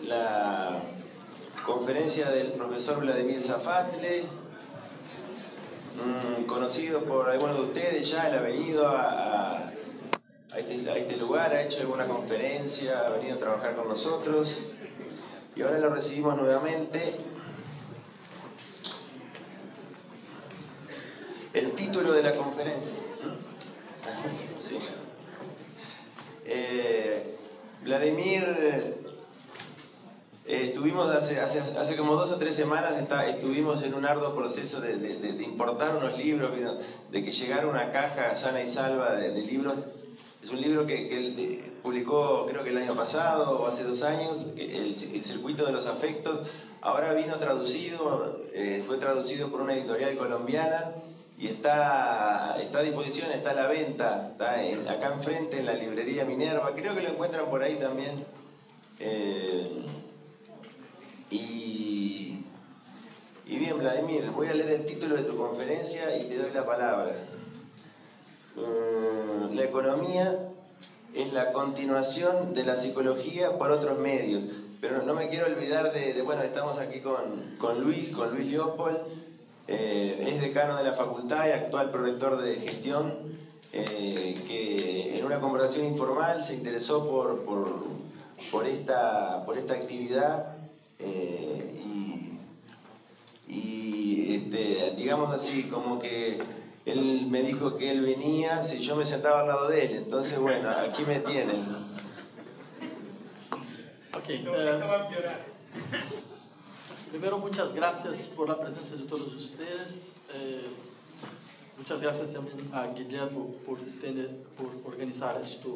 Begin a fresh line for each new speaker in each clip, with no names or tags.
la conferencia del profesor Vladimir Zafatle, conocido por algunos de ustedes ya. Él ha venido a este lugar, ha hecho alguna conferencia, ha venido a trabajar con nosotros y ahora lo recibimos nuevamente. El título de la conferencia. Sí. Vladimir, estuvimos hace como 2 o 3 semanas, estuvimos en un arduo proceso de importar unos libros, de que llegara una caja sana y salva de libros. Es un libro que él publicó, creo que el año pasado o hace 2 años, el Circuito de los Afectos. Ahora vino traducido, fue traducido por una editorial colombiana y está a disposición, está a la venta, está acá enfrente en la librería Minerva. Creo que lo encuentran por ahí también. Y bien, Vladimir, voy a leer el título de tu conferencia y te doy la palabra. La economía es la continuación de la psicología por otros medios. Pero no me quiero olvidar bueno, estamos aquí con Luis Leopold, es decano de la facultad y actual prorector de gestión, que en una conversación informal se interesó por esta actividad digamos así, como que él me dijo que él venía si yo me sentaba al lado de él. Entonces, bueno, aquí me tienen.
Okay. Primero, muchas gracias por la presencia de todos ustedes. Muchas gracias también a Guillermo por organizar este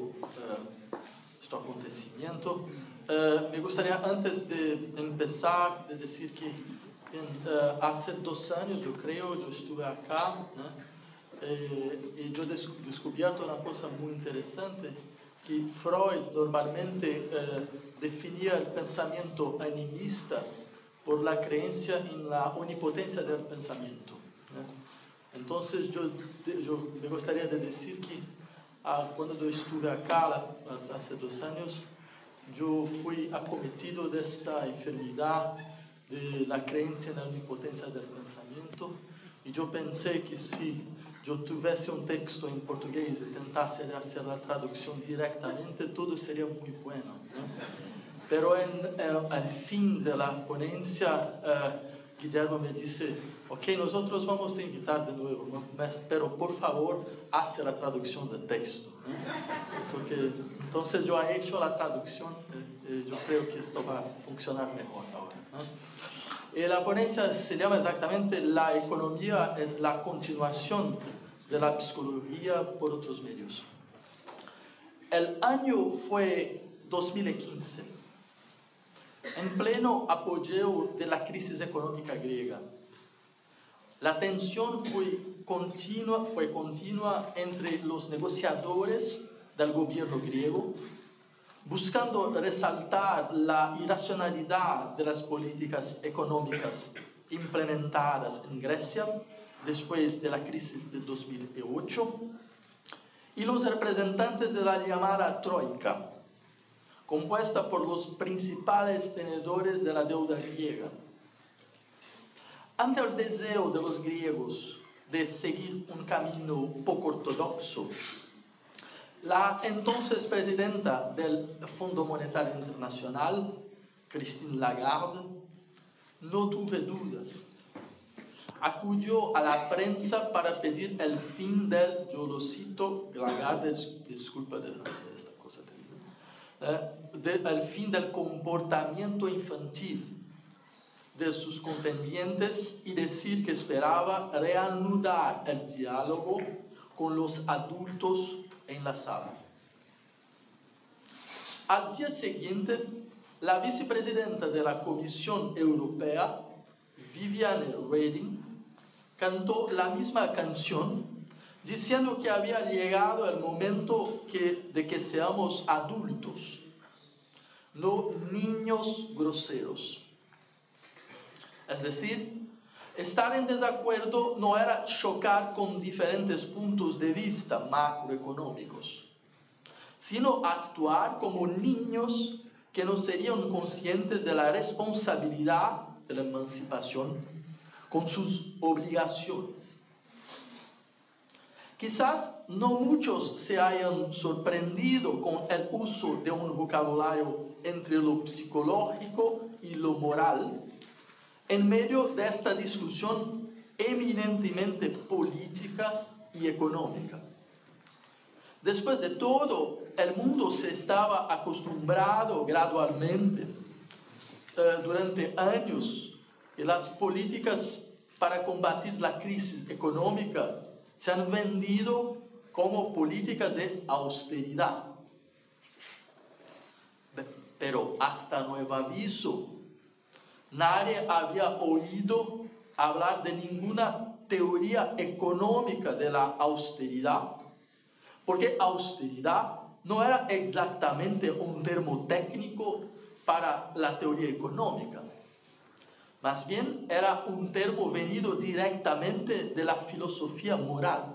acontecimiento. Me gustaría, antes de empezar, de decir que hace 2 años, yo creo, yo estuve acá, ¿no? Y yo he descubierto una cosa muy interesante, que Freud normalmente definía el pensamiento animista por la creencia en la omnipotencia del pensamiento, ¿no? Entonces yo me gustaría de decir que cuando yo estuve acá hace 2 años, yo fui acometido de esta enfermedad de la creencia en la omnipotencia del pensamiento, y yo pensé que si yo tuviese un texto en portugués y tentase hacer la traducción directamente, todo sería muy bueno, ¿no? Pero al fin de la ponencia, Guillermo me dice: ok, nosotros vamos a invitar de nuevo, ¿no? Pero por favor, hace la traducción del texto, ¿no? Entonces yo he hecho la traducción, yo creo que esto va a funcionar mejor ahora, ¿no? Y la ponencia se llama exactamente "La economía es la continuación de la psicología por otros medios". El año fue 2015, en pleno apogeo de la crisis económica griega. La tensión fue continua entre los negociadores del gobierno griego, buscando resaltar la irracionalidad de las políticas económicas implementadas en Grecia después de la crisis de 2008, y los representantes de la llamada Troika, compuesta por los principales tenedores de la deuda griega. Ante el deseo de los griegos de seguir un camino poco ortodoxo, la entonces presidenta del Fondo Monetario Internacional, Christine Lagarde, no tuvo dudas. Acudió a la prensa para pedir el fin del, yo lo cito, Lagarde, disculpa de hacer esta cosa terrible, el fin del comportamiento infantil de sus contendientes, y decir que esperaba reanudar el diálogo con los adultos en la sala. Al día siguiente, la vicepresidenta de la Comisión Europea, Viviane Reding, cantó la misma canción, diciendo que había llegado el momento de que seamos adultos, no niños groseros. Es decir, estar en desacuerdo no era chocar con diferentes puntos de vista macroeconómicos, sino actuar como niños que no serían conscientes de la responsabilidad de la emancipación con sus obligaciones. Quizás no muchos se hayan sorprendido con el uso de un vocabulario entre lo psicológico y lo moral en medio de esta discusión eminentemente política y económica. Después de todo, el mundo se estaba acostumbrado gradualmente durante años y las políticas para combatir la crisis económica se han vendido como políticas de austeridad. Pero hasta nuevo aviso, nadie había oído hablar de ninguna teoría económica de la austeridad, porque austeridad no era exactamente un termo técnico para la teoría económica. Más bien era un termo venido directamente de la filosofía moral.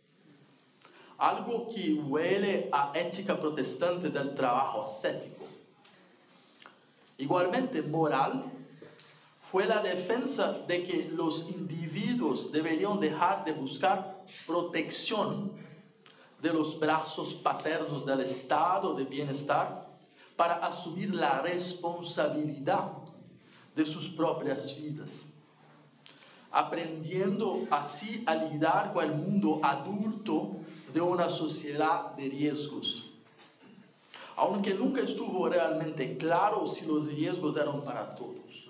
Algo que huele a ética protestante del trabajo ascético. Igualmente moral fue la defensa de que los individuos deberían dejar de buscar protección de los brazos paternos del estado de bienestar para asumir la responsabilidad de sus propias vidas, aprendiendo así a lidiar con el mundo adulto de una sociedad de riesgos. Aunque nunca estuvo realmente claro si los riesgos eran para todos.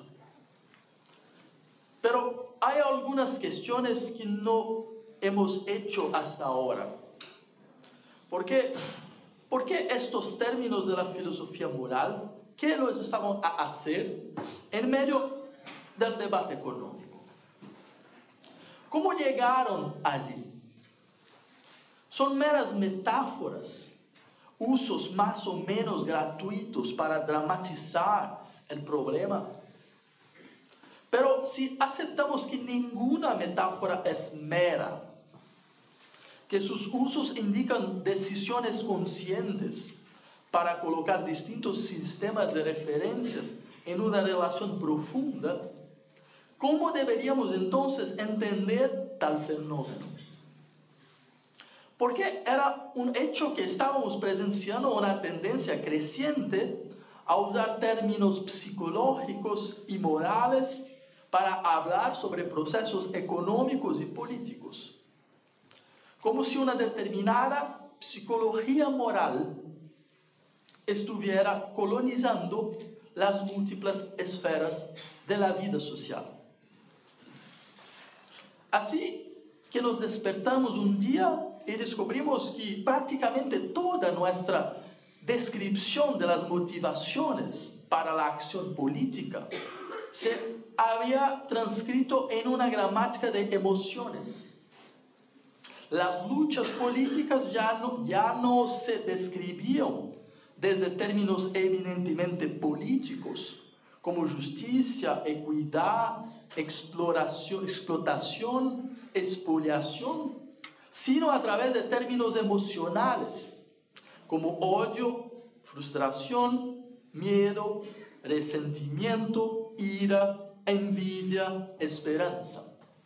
Pero hay algunas cuestiones que no hemos hecho hasta ahora. ¿Por qué estos términos de la filosofía moral? ¿Qué los estamos a hacer en medio del debate económico? ¿Cómo llegaron allí? Son meras metáforas, usos más o menos gratuitos para dramatizar el problema. Pero si aceptamos que ninguna metáfora es mera, que sus usos indican decisiones conscientes para colocar distintos sistemas de referencias en una relación profunda, ¿cómo deberíamos entonces entender tal fenómeno? Porque era un hecho que estábamos presenciando una tendencia creciente a usar términos psicológicos y morales para hablar sobre procesos económicos y políticos. Como si una determinada psicología moral estuviera colonizando las múltiples esferas de la vida social. Así que nos despertamos un día y descubrimos que prácticamente toda nuestra descripción de las motivaciones para la acción política se había transcrito en una gramática de emociones. Las luchas políticas ya no se describían desde términos eminentemente políticos, como justicia, equidad, explotación, expoliación, sino a través de términos emocionales, como odio, frustración, miedo, resentimiento, ira, envidia, esperanza.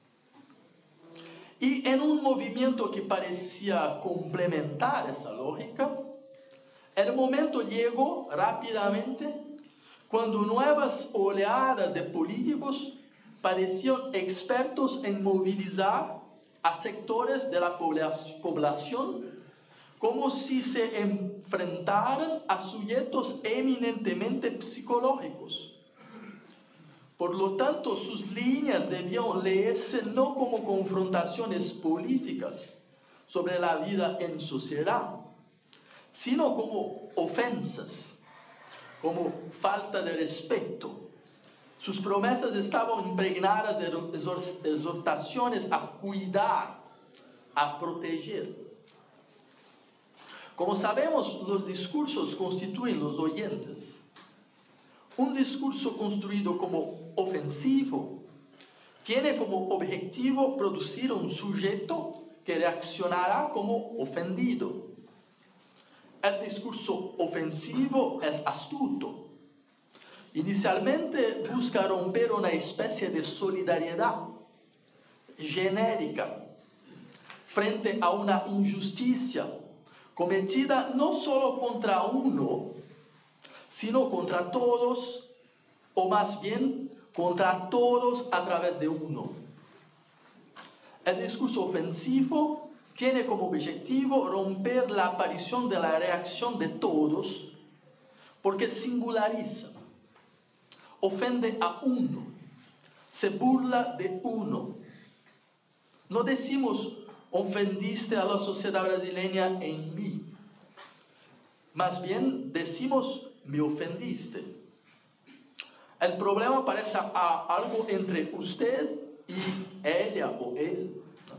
Y en un movimiento que parecía complementar esa lógica, el momento llegó rápidamente cuando nuevas oleadas de políticos parecían expertos en movilizar a sectores de la población como si se enfrentaran a sujetos eminentemente psicológicos. Por lo tanto, sus líneas debían leerse no como confrontaciones políticas sobre la vida en sociedad, sino como ofensas, como falta de respeto. Sus promesas estaban impregnadas de exhortaciones a cuidar, a proteger. Como sabemos, los discursos constituyen los oyentes. Un discurso construido como ofensivo tiene como objetivo producir un sujeto que reaccionará como ofendido. El discurso ofensivo es astuto, Inicialmente busca romper una especie de solidaridad genérica frente a una injusticia cometida no solo contra uno, sino contra todos, o más bien contra todos a través de uno. El discurso ofensivo tiene como objetivo romper la aparición de la reacción de todos, porque singulariza, ofende a uno, se burla de uno. No decimos, ofendiste a la sociedad brasileña en mí. Más bien decimos, me ofendiste. El problema parece algo entre usted y ella o él.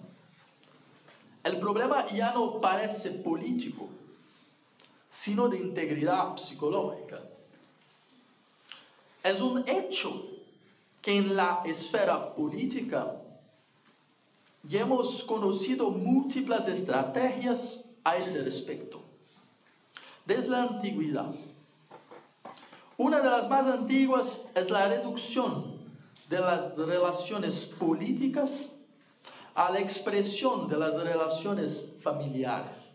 El problema ya no parece político, sino de integridad psicológica. Es un hecho que en la esfera política ya hemos conocido múltiples estrategias a este respecto. Desde la antigüedad. Una de las más antiguas es la reducción de las relaciones políticas a la expresión de las relaciones familiares.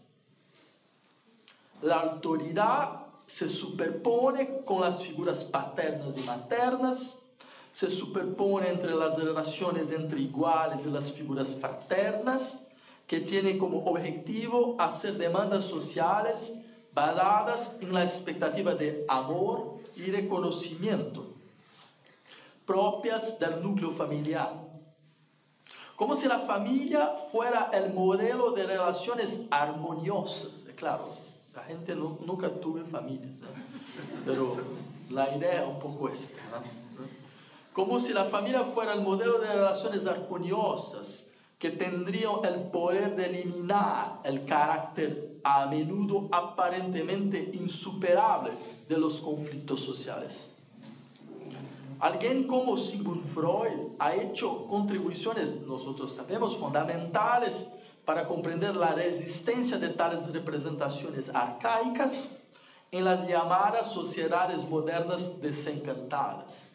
La autoridad se superpone con las figuras paternas y maternas, se superpone entre las relaciones entre iguales y las figuras fraternas, que tienen como objetivo hacer demandas sociales basadas en la expectativa de amor y reconocimiento, propias del núcleo familiar. Como si la familia fuera el modelo de relaciones armoniosas. Claro, la gente nunca tuvo familias, ¿no? Pero la idea es un poco esta, ¿no? Como si la familia fuera el modelo de relaciones armoniosas que tendrían el poder de eliminar el carácter a menudo aparentemente insuperable de los conflictos sociales. Alguien como Sigmund Freud ha hecho contribuciones, nosotros sabemos, fundamentales para comprender la resistencia de tales representaciones arcaicas en las llamadas sociedades modernas desencantadas.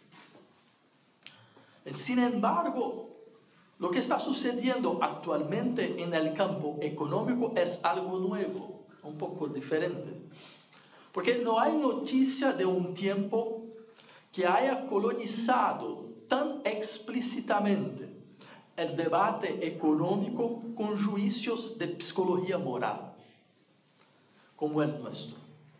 Sin embargo, lo que está sucediendo actualmente en el campo económico es algo nuevo, un poco diferente. Porque no hay noticia de un tiempo que haya colonizado tan explícitamente el debate económico con juicios de psicología moral, como el nuestro.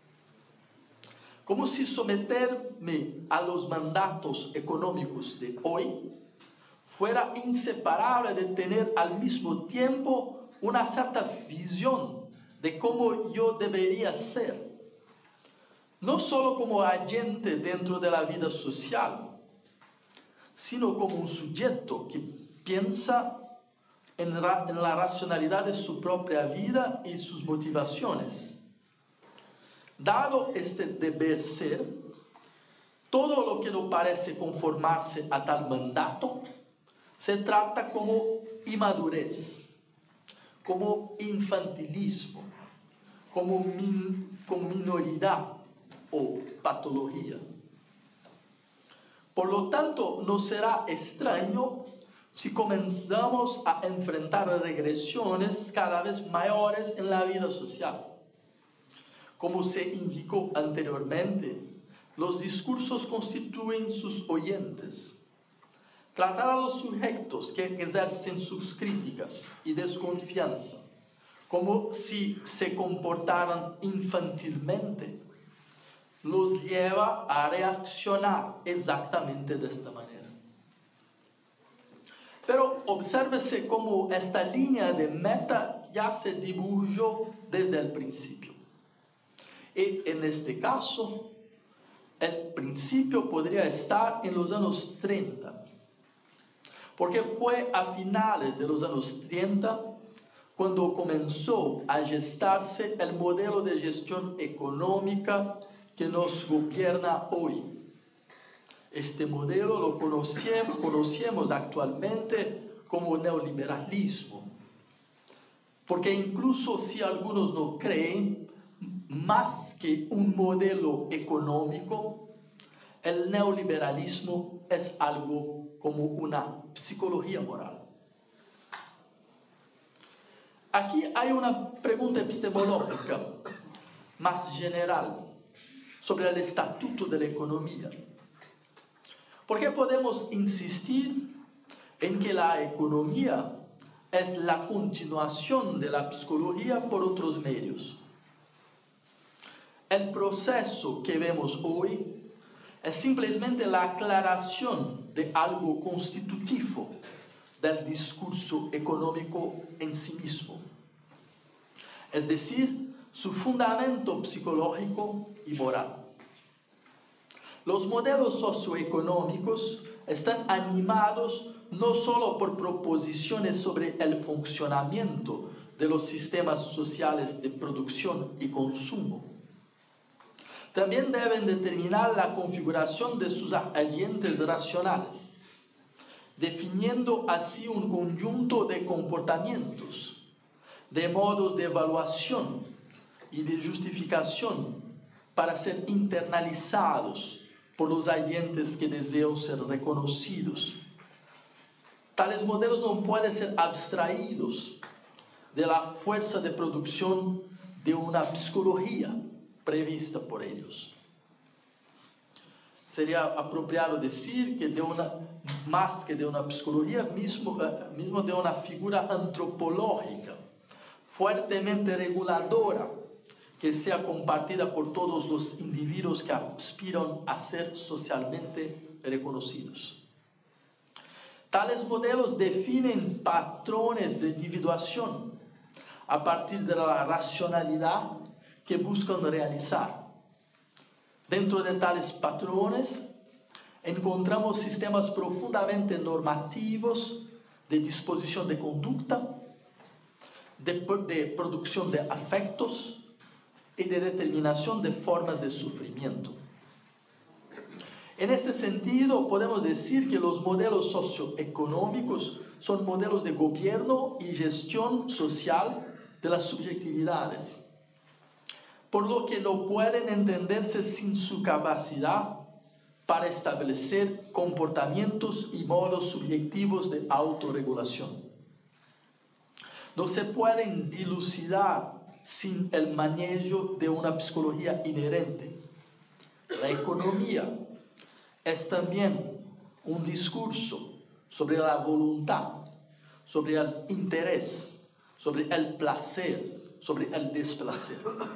Como si someterme a los mandatos económicos de hoy fuera inseparable de tener al mismo tiempo una cierta visión de cómo yo debería ser, no solo como agente dentro de la vida social, sino como un sujeto que piensa en la racionalidad de su propia vida y sus motivaciones. Dado este deber ser, todo lo que no parece conformarse a tal mandato se trata como inmadurez, como infantilismo, como minoridad o patología. Por lo tanto, no será extraño si comenzamos a enfrentar regresiones cada vez mayores en la vida social. Como se indicó anteriormente, los discursos constituyen sus oyentes. Tratar a los sujetos que ejercen sus críticas y desconfianza como si se comportaran infantilmente los lleva a reaccionar exactamente de esta manera. Pero obsérvese cómo esta línea de meta ya se dibujó desde el principio. Y en este caso, el principio podría estar en los años 30, porque fue a finales de los años 30 cuando comenzó a gestarse el modelo de gestión económica que nos gobierna hoy. Este modelo lo conocemos actualmente como neoliberalismo, porque incluso si algunos no creen, más que un modelo económico, el neoliberalismo es algo como una psicología moral. Aquí hay una pregunta epistemológica más general sobre el estatuto de la economía. ¿Por qué podemos insistir en que la economía es la continuación de la psicología por otros medios? El proceso que vemos hoy es simplemente la aclaración de algo constitutivo del discurso económico en sí mismo, es decir, su fundamento psicológico y moral. Los modelos socioeconómicos están animados no solo por proposiciones sobre el funcionamiento de los sistemas sociales de producción y consumo, también deben determinar la configuración de sus agentes racionales, definiendo así un conjunto de comportamientos, de modos de evaluación y de justificación para ser internalizados por los agentes que desean ser reconocidos. Tales modelos no pueden ser abstraídos de la fuerza de producción de una psicología prevista por ellos. Sería apropiado decir que más que de una psicología, mismo de una figura antropológica, fuertemente reguladora, que sea compartida por todos los individuos que aspiran a ser socialmente reconocidos. Tales modelos definen patrones de individuación a partir de la racionalidad que buscan realizar. Dentro de tales patrones encontramos sistemas profundamente normativos de disposición de conducta, de producción de afectos y de determinación de formas de sufrimiento. En este sentido, podemos decir que los modelos socioeconómicos son modelos de gobierno y gestión social de las subjetividades, por lo que no pueden entenderse sin su capacidad para establecer comportamientos y modos subjetivos de autorregulación. No se pueden dilucidar sin el manejo de una psicología inherente. La economía es también un discurso sobre la voluntad, sobre el interés, sobre el placer, sobre el desplacer.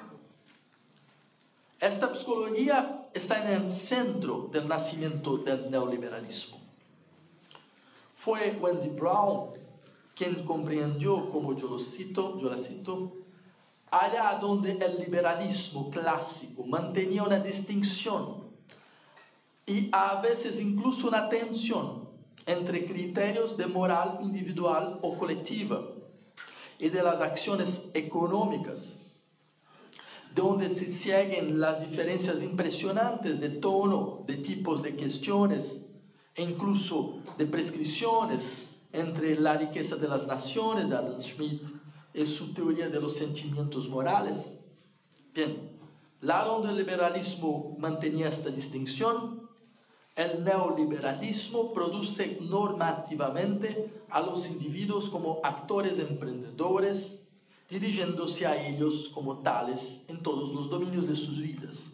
Esta psicología está en el centro del nacimiento del neoliberalismo. Fue Wendy Brown quien comprendió, como yo la cito, allá donde el liberalismo clásico mantenía una distinción y a veces incluso una tensión entre criterios de moral individual o colectiva y de las acciones económicas, donde se siguen las diferencias impresionantes de tono, de tipos de cuestiones e incluso de prescripciones entre la riqueza de las naciones de Adam Smith y su teoría de los sentimientos morales. Bien, la donde el liberalismo mantenía esta distinción, el neoliberalismo produce normativamente a los individuos como actores emprendedores, dirigiéndose a ellos como tales en todos los dominios de sus vidas.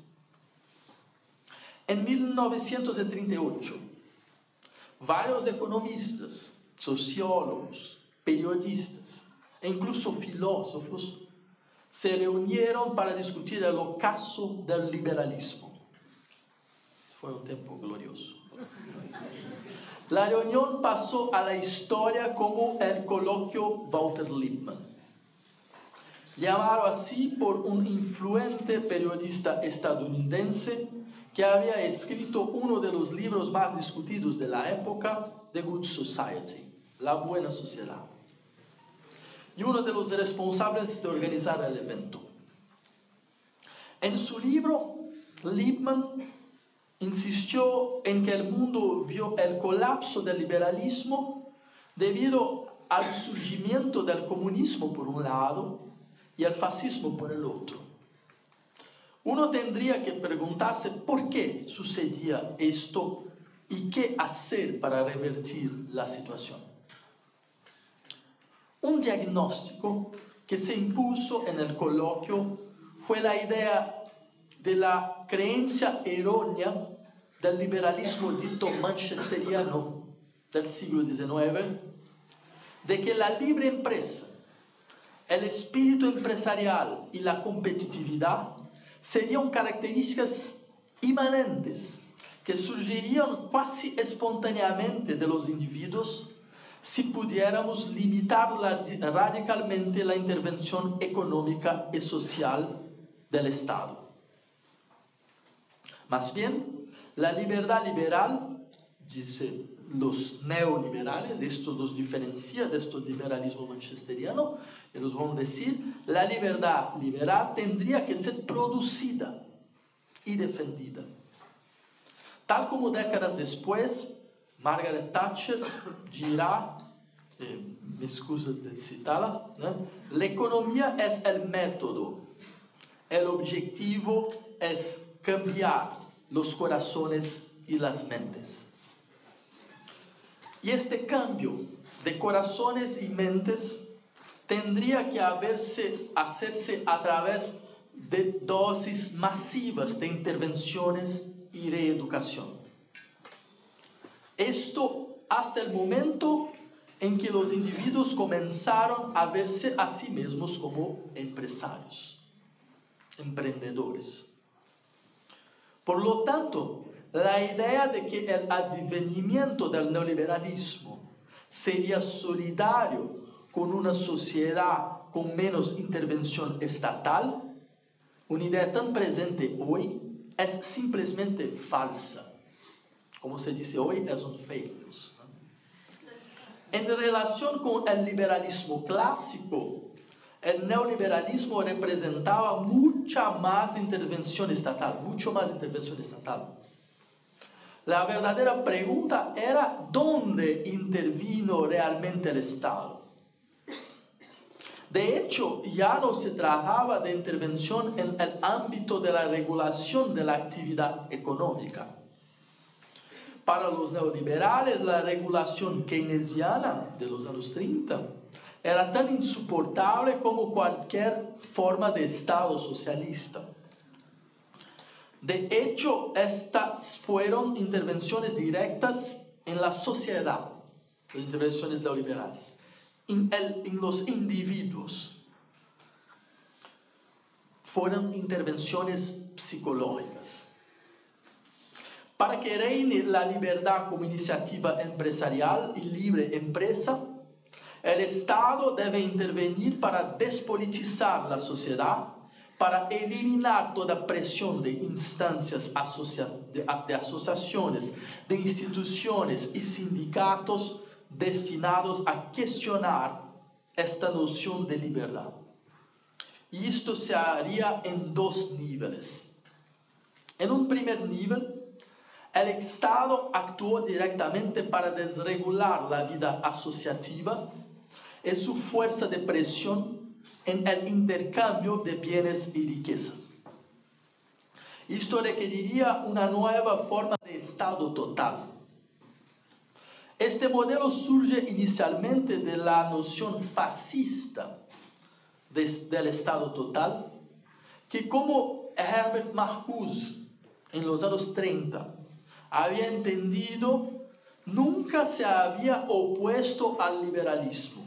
En 1938, varios economistas, sociólogos, periodistas e incluso filósofos se reunieron para discutir el ocaso del liberalismo. Fue un tiempo glorioso. La reunión pasó a la historia como el coloquio Walter Lippmann, llamado así por un influente periodista estadounidense que había escrito uno de los libros más discutidos de la época, The Good Society, La Buena Sociedad, y uno de los responsables de organizar el evento. En su libro, Lippmann insistió en que el mundo vio el colapso del liberalismo debido al surgimiento del comunismo por un lado y el fascismo por el otro. uno tendría que preguntarse por qué sucedía esto y qué hacer para revertir la situación. Un diagnóstico que se impuso en el coloquio fue la idea de la creencia errónea del liberalismo dito manchesteriano del siglo XIX, de que la libre empresa, el espíritu empresarial y la competitividad serían características inmanentes que surgirían casi espontáneamente de los individuos si pudiéramos limitar radicalmente la intervención económica y social del Estado. Más bien, la libertad liberal, dice los neoliberales, esto los diferencia de este liberalismo manchesteriano, ellos van a decir, la libertad liberal tendría que ser producida y defendida. Tal como décadas después, Margaret Thatcher dirá, me excuso de citarla, la economía es el método, el objetivo es cambiar los corazones y las mentes. Y este cambio de corazones y mentes tendría que hacerse a través de dosis masivas de intervenciones y reeducación. Esto hasta el momento en que los individuos comenzaron a verse a sí mismos como empresarios, emprendedores. Por lo tanto, la idea de que el advenimiento del neoliberalismo sería solidario con una sociedad con menos intervención estatal, una idea tan presente hoy, es simplemente falsa. Como se dice hoy, es un fake news. En relación con el liberalismo clásico, el neoliberalismo representaba mucha más intervención estatal, mucho más intervención estatal. La verdadera pregunta era ¿dónde intervino realmente el Estado? De hecho, ya no se trataba de intervención en el ámbito de la regulación de la actividad económica. Para los neoliberales, la regulación keynesiana de los años 30 era tan insoportable como cualquier forma de Estado socialista. De hecho, estas fueron intervenciones directas en la sociedad, las intervenciones neoliberales, en los individuos. Fueron intervenciones psicológicas. Para que reine la libertad como iniciativa empresarial y libre empresa, el Estado debe intervenir para despolitizar la sociedad, para eliminar toda presión de instancias de asociaciones, de instituciones y sindicatos destinados a cuestionar esta noción de libertad. Y esto se haría en dos niveles. En un primer nivel, el Estado actuó directamente para desregular la vida asociativa y su fuerza de presión en el intercambio de bienes y riquezas. Esto requeriría una nueva forma de Estado total. Este modelo surge inicialmente de la noción fascista del Estado total, que como Herbert Marcuse en los años 30 había entendido, nunca se había opuesto al liberalismo.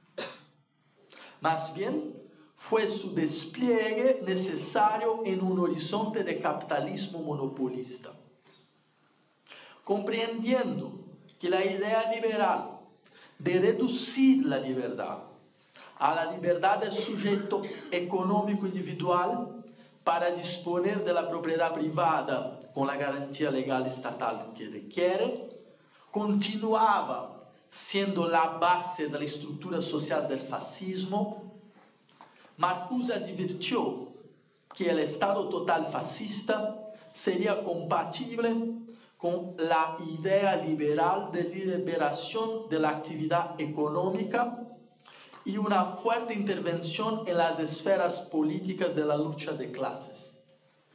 Más bien, fue su despliegue necesario en un horizonte de capitalismo monopolista. Comprendiendo que la idea liberal de reducir la libertad a la libertad del sujeto económico individual para disponer de la propiedad privada con la garantía legal estatal que requiere, continuaba siendo la base de la estructura social del fascismo, Marcuse advirtió que el Estado total fascista sería compatible con la idea liberal de liberación de la actividad económica y una fuerte intervención en las esferas políticas de la lucha de clases.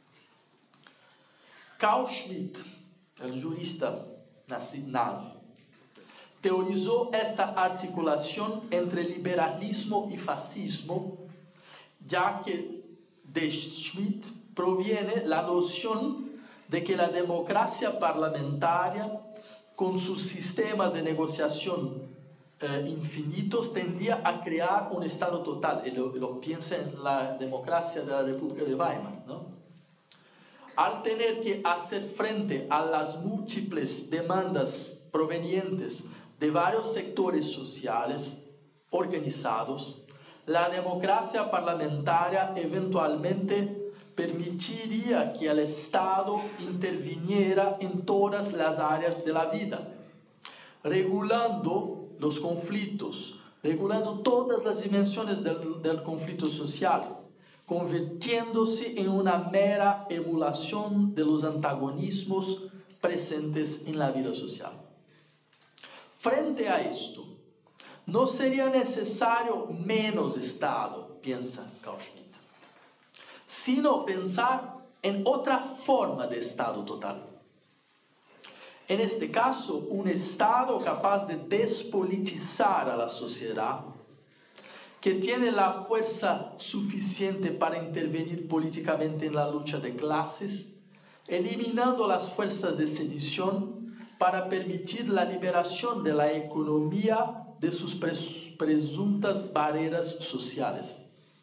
Carl Schmitt, el jurista nazi, teorizó esta articulación entre liberalismo y fascismo, ya que de Schmitt proviene la noción de que la democracia parlamentaria, con sus sistemas de negociación infinitos, tendía a crear un Estado total. Y lo piensa en la democracia de la República de Weimar, ¿no? Al tener que hacer frente a las múltiples demandas provenientes de varios sectores sociales organizados, la democracia parlamentaria eventualmente permitiría que el Estado interviniera en todas las áreas de la vida, regulando los conflictos, regulando todas las dimensiones del conflicto social, convirtiéndose en una mera emulación de los antagonismos presentes en la vida social. Frente a esto, no sería necesario menos Estado, piensa Carl Schmitt, sino pensar en otra forma de Estado total. En este caso, un Estado capaz de despolitizar a la sociedad, que tiene la fuerza suficiente para intervenir políticamente en la lucha de clases, eliminando las fuerzas de sedición para permitir la liberación de la economía de sus presuntas barreras sociales.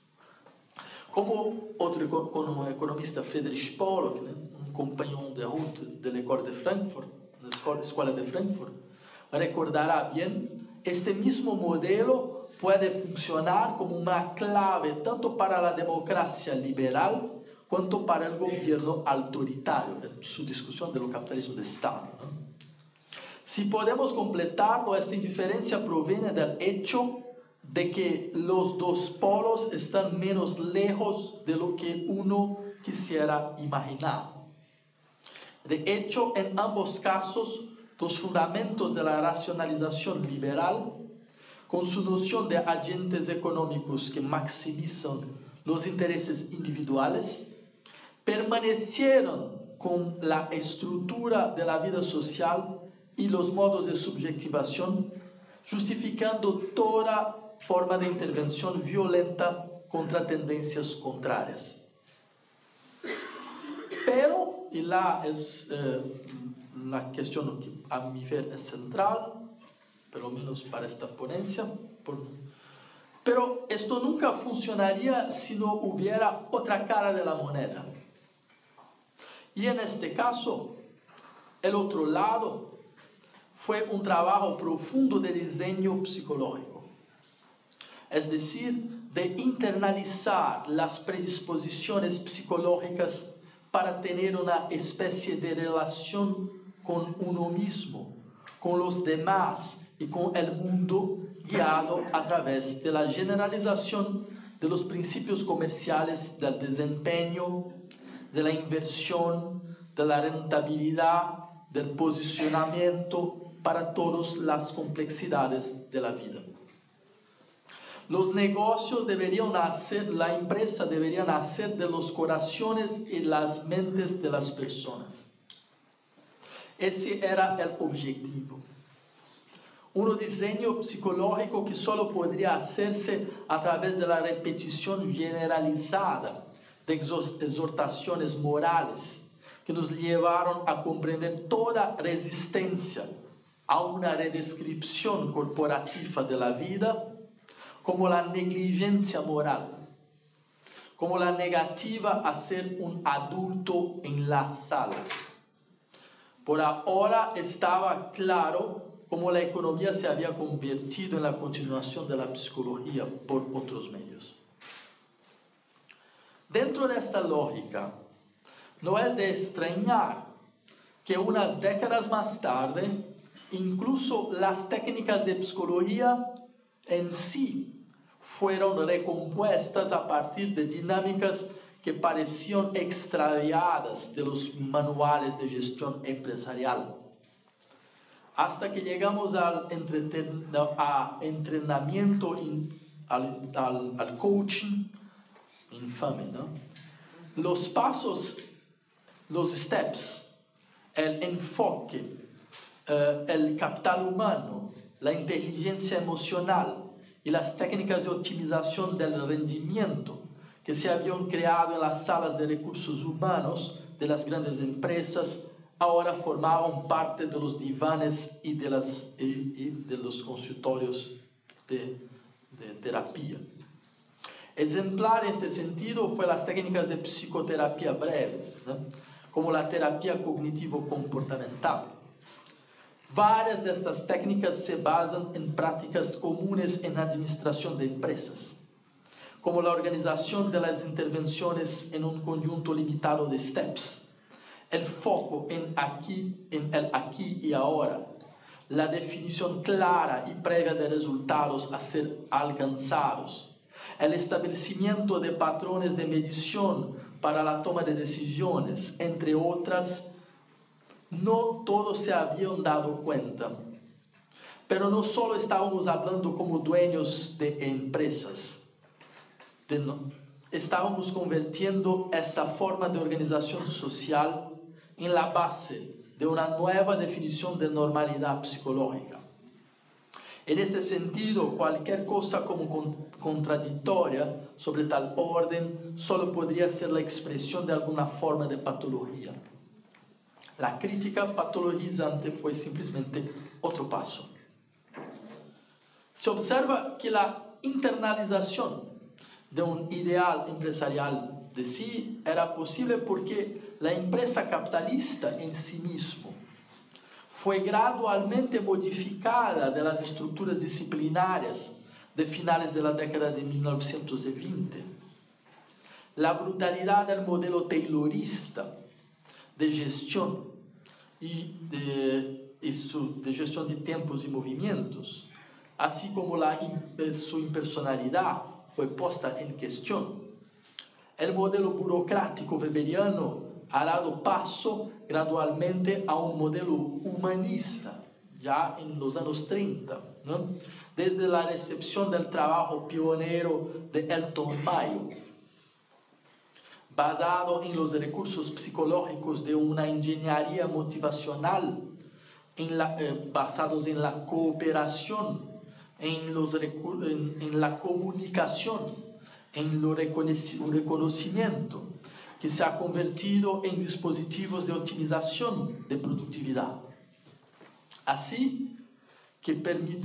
Como otro economista, Friedrich Pollock, un compañero de ruta de la Escuela de Frankfurt, recordará bien, este mismo modelo puede funcionar como una clave tanto para la democracia liberal cuanto para el gobierno autoritario, en su discusión del capitalismo de Estado, ¿no? Si podemos completarlo, esta indiferencia proviene del hecho de que los dos polos están menos lejos de lo que uno quisiera imaginar. De hecho, en ambos casos, los fundamentos de la racionalización liberal, con su noción de agentes económicos que maximizan los intereses individuales, permanecieron con la estructura de la vida social y los modos de subjetivación, justificando toda forma de intervención violenta contra tendencias contrarias. Pero, y la es la cuestión que a mi ver es central, por lo menos para esta ponencia, pero esto nunca funcionaría si no hubiera otra cara de la moneda. Y en este caso, el otro lado fue un trabajo profundo de diseño psicológico, es decir, de internalizar las predisposiciones psicológicas para tener una especie de relación con uno mismo, con los demás y con el mundo, guiado a través de la generalización de los principios comerciales del desempeño, de la inversión, de la rentabilidad, del posicionamiento para todas las complejidades de la vida. Los negocios deberían nacer, la empresa debería nacer de los corazones y las mentes de las personas. Ese era el objetivo. Un diseño psicológico que solo podría hacerse a través de la repetición generalizada de exhortaciones morales que nos llevaron a comprender toda resistencia a una redescripción corporativa de la vida como la negligencia moral, como la negativa a ser un adulto en la sala. Por ahora estaba claro cómo la economía se había convertido en la continuación de la psicología por otros medios. Dentro de esta lógica, no es de extrañar que unas décadas más tarde, incluso las técnicas de psicología en sí fueron recompuestas a partir de dinámicas que parecían extraviadas de los manuales de gestión empresarial. Hasta que llegamos al entrenamiento, al coaching, infame, ¿no? Los pasos los STEPS, el enfoque, el capital humano, la inteligencia emocional y las técnicas de optimización del rendimiento que se habían creado en las salas de recursos humanos de las grandes empresas, ahora formaban parte de los divanes y de los consultorios de terapia. Ejemplar en este sentido fue las técnicas de psicoterapia breves, ¿no? Como la terapia cognitivo-comportamental. Varias de estas técnicas se basan en prácticas comunes en administración de empresas, como la organización de las intervenciones en un conjunto limitado de steps, el foco en el aquí y ahora, la definición clara y previa de resultados a ser alcanzados, el establecimiento de patrones de medición para la toma de decisiones, entre otras. No todos se habían dado cuenta, pero no solo estábamos hablando como dueños de empresas, estábamos convirtiendo esta forma de organización social en la base de una nueva definición de normalidad psicológica. En este sentido, cualquier cosa como contradictoria sobre tal orden solo podría ser la expresión de alguna forma de patología. La crítica patologizante fue simplemente otro paso. Se observa que la internalización de un ideal empresarial de sí era posible porque la empresa capitalista en sí mismo fue gradualmente modificada de las estructuras disciplinarias de finales de la década de 1920. La brutalidad del modelo taylorista de gestión de gestión de tiempos y movimientos, así como su impersonalidad fue puesta en cuestión. El modelo burocrático weberiano ha dado paso gradualmente a un modelo humanista, ya en los años 30, ¿no? Desde la recepción del trabajo pionero de Elton Mayo, basado en los recursos psicológicos de una ingeniería motivacional, basados en la cooperación, en la comunicación, en el reconocimiento, que se ha convertido en dispositivos de optimización de productividad. Así que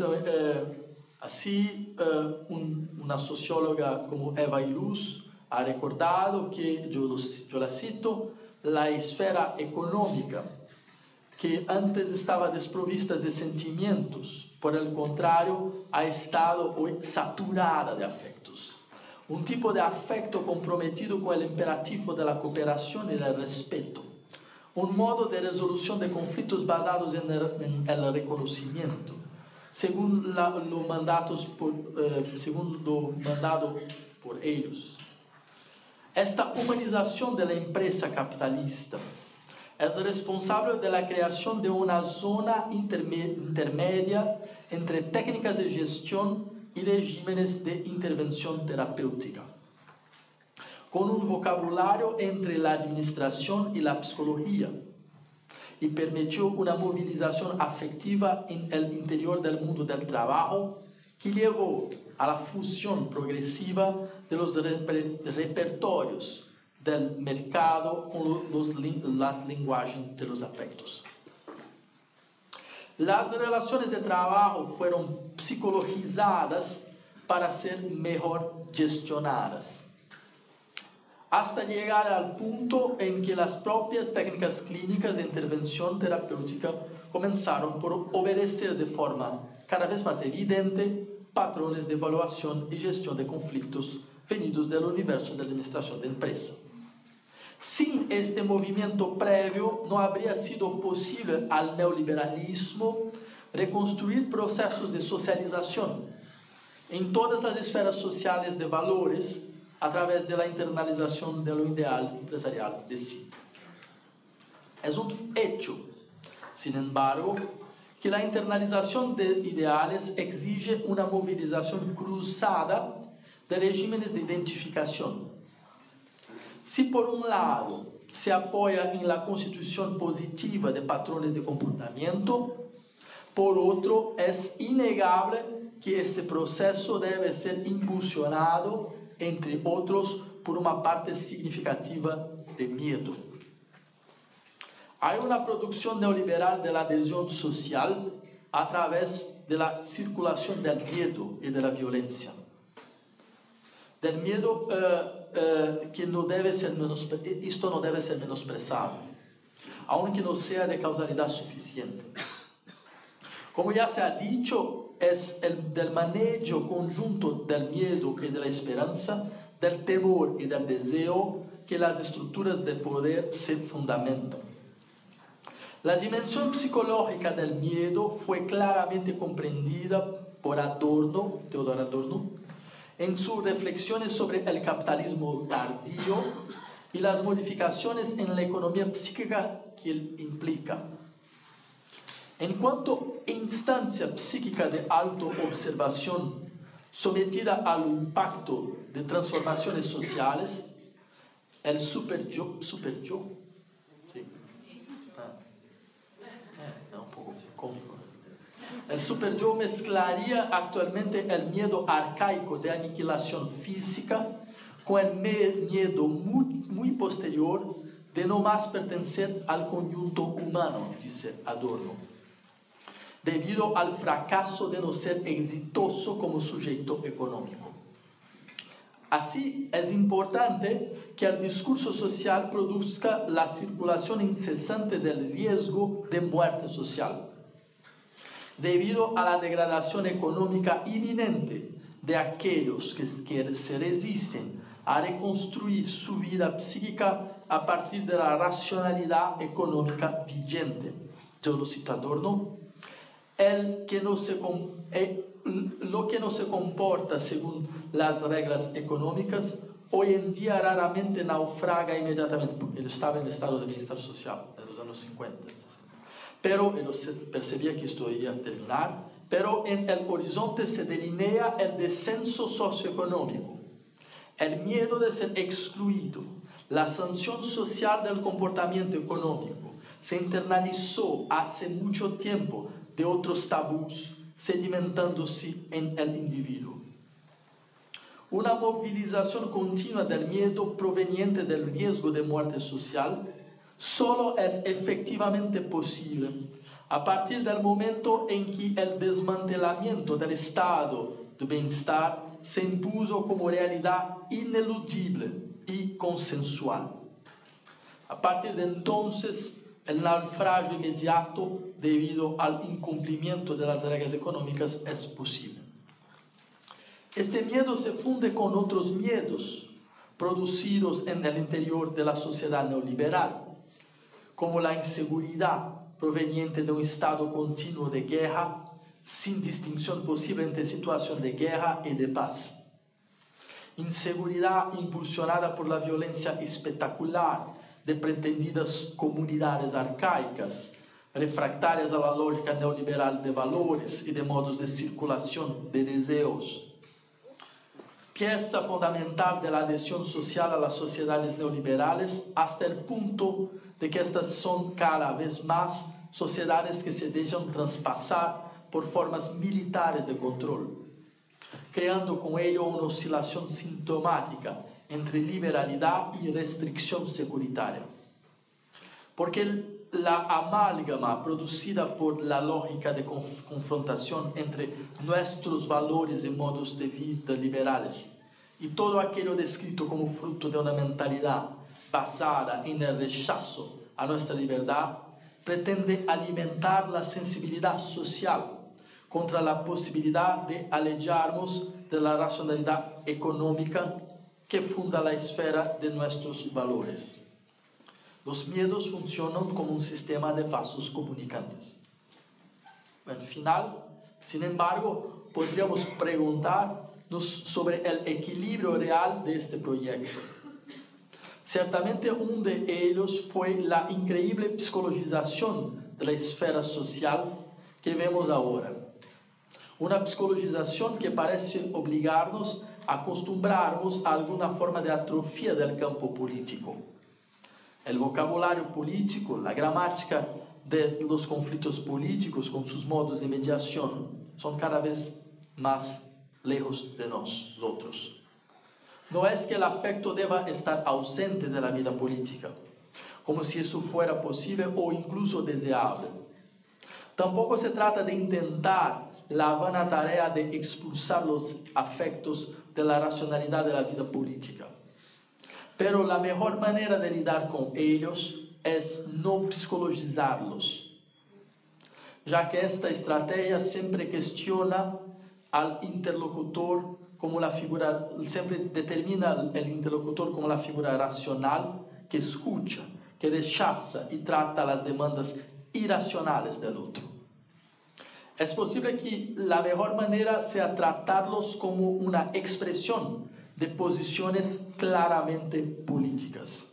una socióloga como Eva Illouz ha recordado que, yo la cito, la esfera económica, que antes estaba desprovista de sentimientos, por el contrario, ha estado hoy saturada de afectos. Un tipo de afecto comprometido con el imperativo de la cooperación y el respeto. Un modo de resolución de conflictos basados en el reconocimiento, según lo mandado por ellos. Esta humanización de la empresa capitalista es responsable de la creación de una zona intermedia entre técnicas de gestión y regímenes de intervención terapéutica, con un vocabulario entre la administración y la psicología, y permitió una movilización afectiva en el interior del mundo del trabajo que llevó a la fusión progresiva de los repertorios del mercado con las lenguajes de los afectos. Las relaciones de trabajo fueron psicologizadas para ser mejor gestionadas, hasta llegar al punto en que las propias técnicas clínicas de intervención terapéutica comenzaron por obedecer de forma cada vez más evidente patrones de evaluación y gestión de conflictos venidos del universo de la administración de empresa. Sin este movimiento previo, no habría sido posible al neoliberalismo reconstruir procesos de socialización en todas las esferas sociales de valores a través de la internalización de lo ideal empresarial de sí. Es un hecho, sin embargo, que la internalización de ideales exige una movilización cruzada de regímenes de identificación. Si por un lado se apoya en la constitución positiva de patrones de comportamiento. Por otro, es innegable que este proceso debe ser impulsionado, entre otros, por una parte significativa de miedo. Hay una producción neoliberal de la adhesión social a través de la circulación del miedo y de la violencia. Del miedo que no debe ser esto no debe ser menosprezado, aunque no sea de causalidad suficiente. Como ya se ha dicho, es del manejo conjunto del miedo y de la esperanza, del temor y del deseo, que las estructuras de poder se fundamentan. La dimensión psicológica del miedo fue claramente comprendida por Adorno, Theodor Adorno, en sus reflexiones sobre el capitalismo tardío y las modificaciones en la economía psíquica que él implica. En cuanto a instancia psíquica de autoobservación sometida al impacto de transformaciones sociales, el superyo, sí. Un poco cómico. El superyo mezclaría actualmente el miedo arcaico de aniquilación física con el miedo muy posterior de no más pertenecer al conjunto humano, dice Adorno, debido al fracaso de no ser exitoso como sujeto económico. Así, es importante que el discurso social produzca la circulación incesante del riesgo de muerte social, debido a la degradación económica inminente de aquellos que se resisten a reconstruir su vida psíquica a partir de la racionalidad económica vigente. Yo lo cito Adorno. Lo que no se comporta según las reglas económicas, hoy en día raramente naufraga inmediatamente, porque él estaba en el estado de bienestar social en los años 50, 60. Pero él percibía que esto iba a terminar, pero en el horizonte se delinea el descenso socioeconómico, el miedo de ser excluido, la sanción social del comportamiento económico. Se internalizó hace mucho tiempo de otros tabús, sedimentándose en el individuo. Una movilización continua del miedo proveniente del riesgo de muerte social solo es efectivamente posible a partir del momento en que el desmantelamiento del estado de bienestar se impuso como realidad ineludible y consensual. A partir de entonces, el naufragio inmediato debido al incumplimiento de las reglas económicas es posible. Este miedo se funde con otros miedos producidos en el interior de la sociedad neoliberal, como la inseguridad proveniente de un estado continuo de guerra, sin distinción posible entre situación de guerra y de paz. Inseguridad impulsionada por la violencia espectacular de pretendidas comunidades arcaicas, refractarias a la lógica neoliberal de valores y de modos de circulación de deseos. Pieza fundamental de la adhesión social a las sociedades neoliberales hasta el punto de que estas son cada vez más sociedades que se dejan traspasar por formas militares de control, creando con ello una oscilación sintomática entre liberalidad y restricción securitaria. Porque la amálgama producida por la lógica de confrontación entre nuestros valores y modos de vida liberales y todo aquello descrito como fruto de una mentalidad basada en el rechazo a nuestra libertad, pretende alimentar la sensibilidad social contra la posibilidad de alejarnos de la racionalidad económica que funda la esfera de nuestros valores. Los miedos funcionan como un sistema de vasos comunicantes. Al final, sin embargo, podríamos preguntarnos sobre el equilibrio real de este proyecto. Ciertamente uno de ellos fue la increíble psicologización de la esfera social que vemos ahora. Una psicologización que parece obligarnos a acostumbrarnos a alguna forma de atrofia del campo político. El vocabulario político, la gramática de los conflictos políticos con sus modos de mediación son cada vez más lejos de nosotros. No es que el afecto deba estar ausente de la vida política, como si eso fuera posible o incluso deseable. Tampoco se trata de intentar la vana tarea de expulsar los afectos de la racionalidad de la vida política. Pero la mejor manera de lidiar con ellos es no psicologizarlos, ya que esta estrategia siempre cuestiona al interlocutor como la figura, siempre determina el interlocutor como la figura racional que escucha, que rechaza y trata las demandas irracionales del otro. Es posible que la mejor manera sea tratarlos como una expresión de posiciones claramente políticas.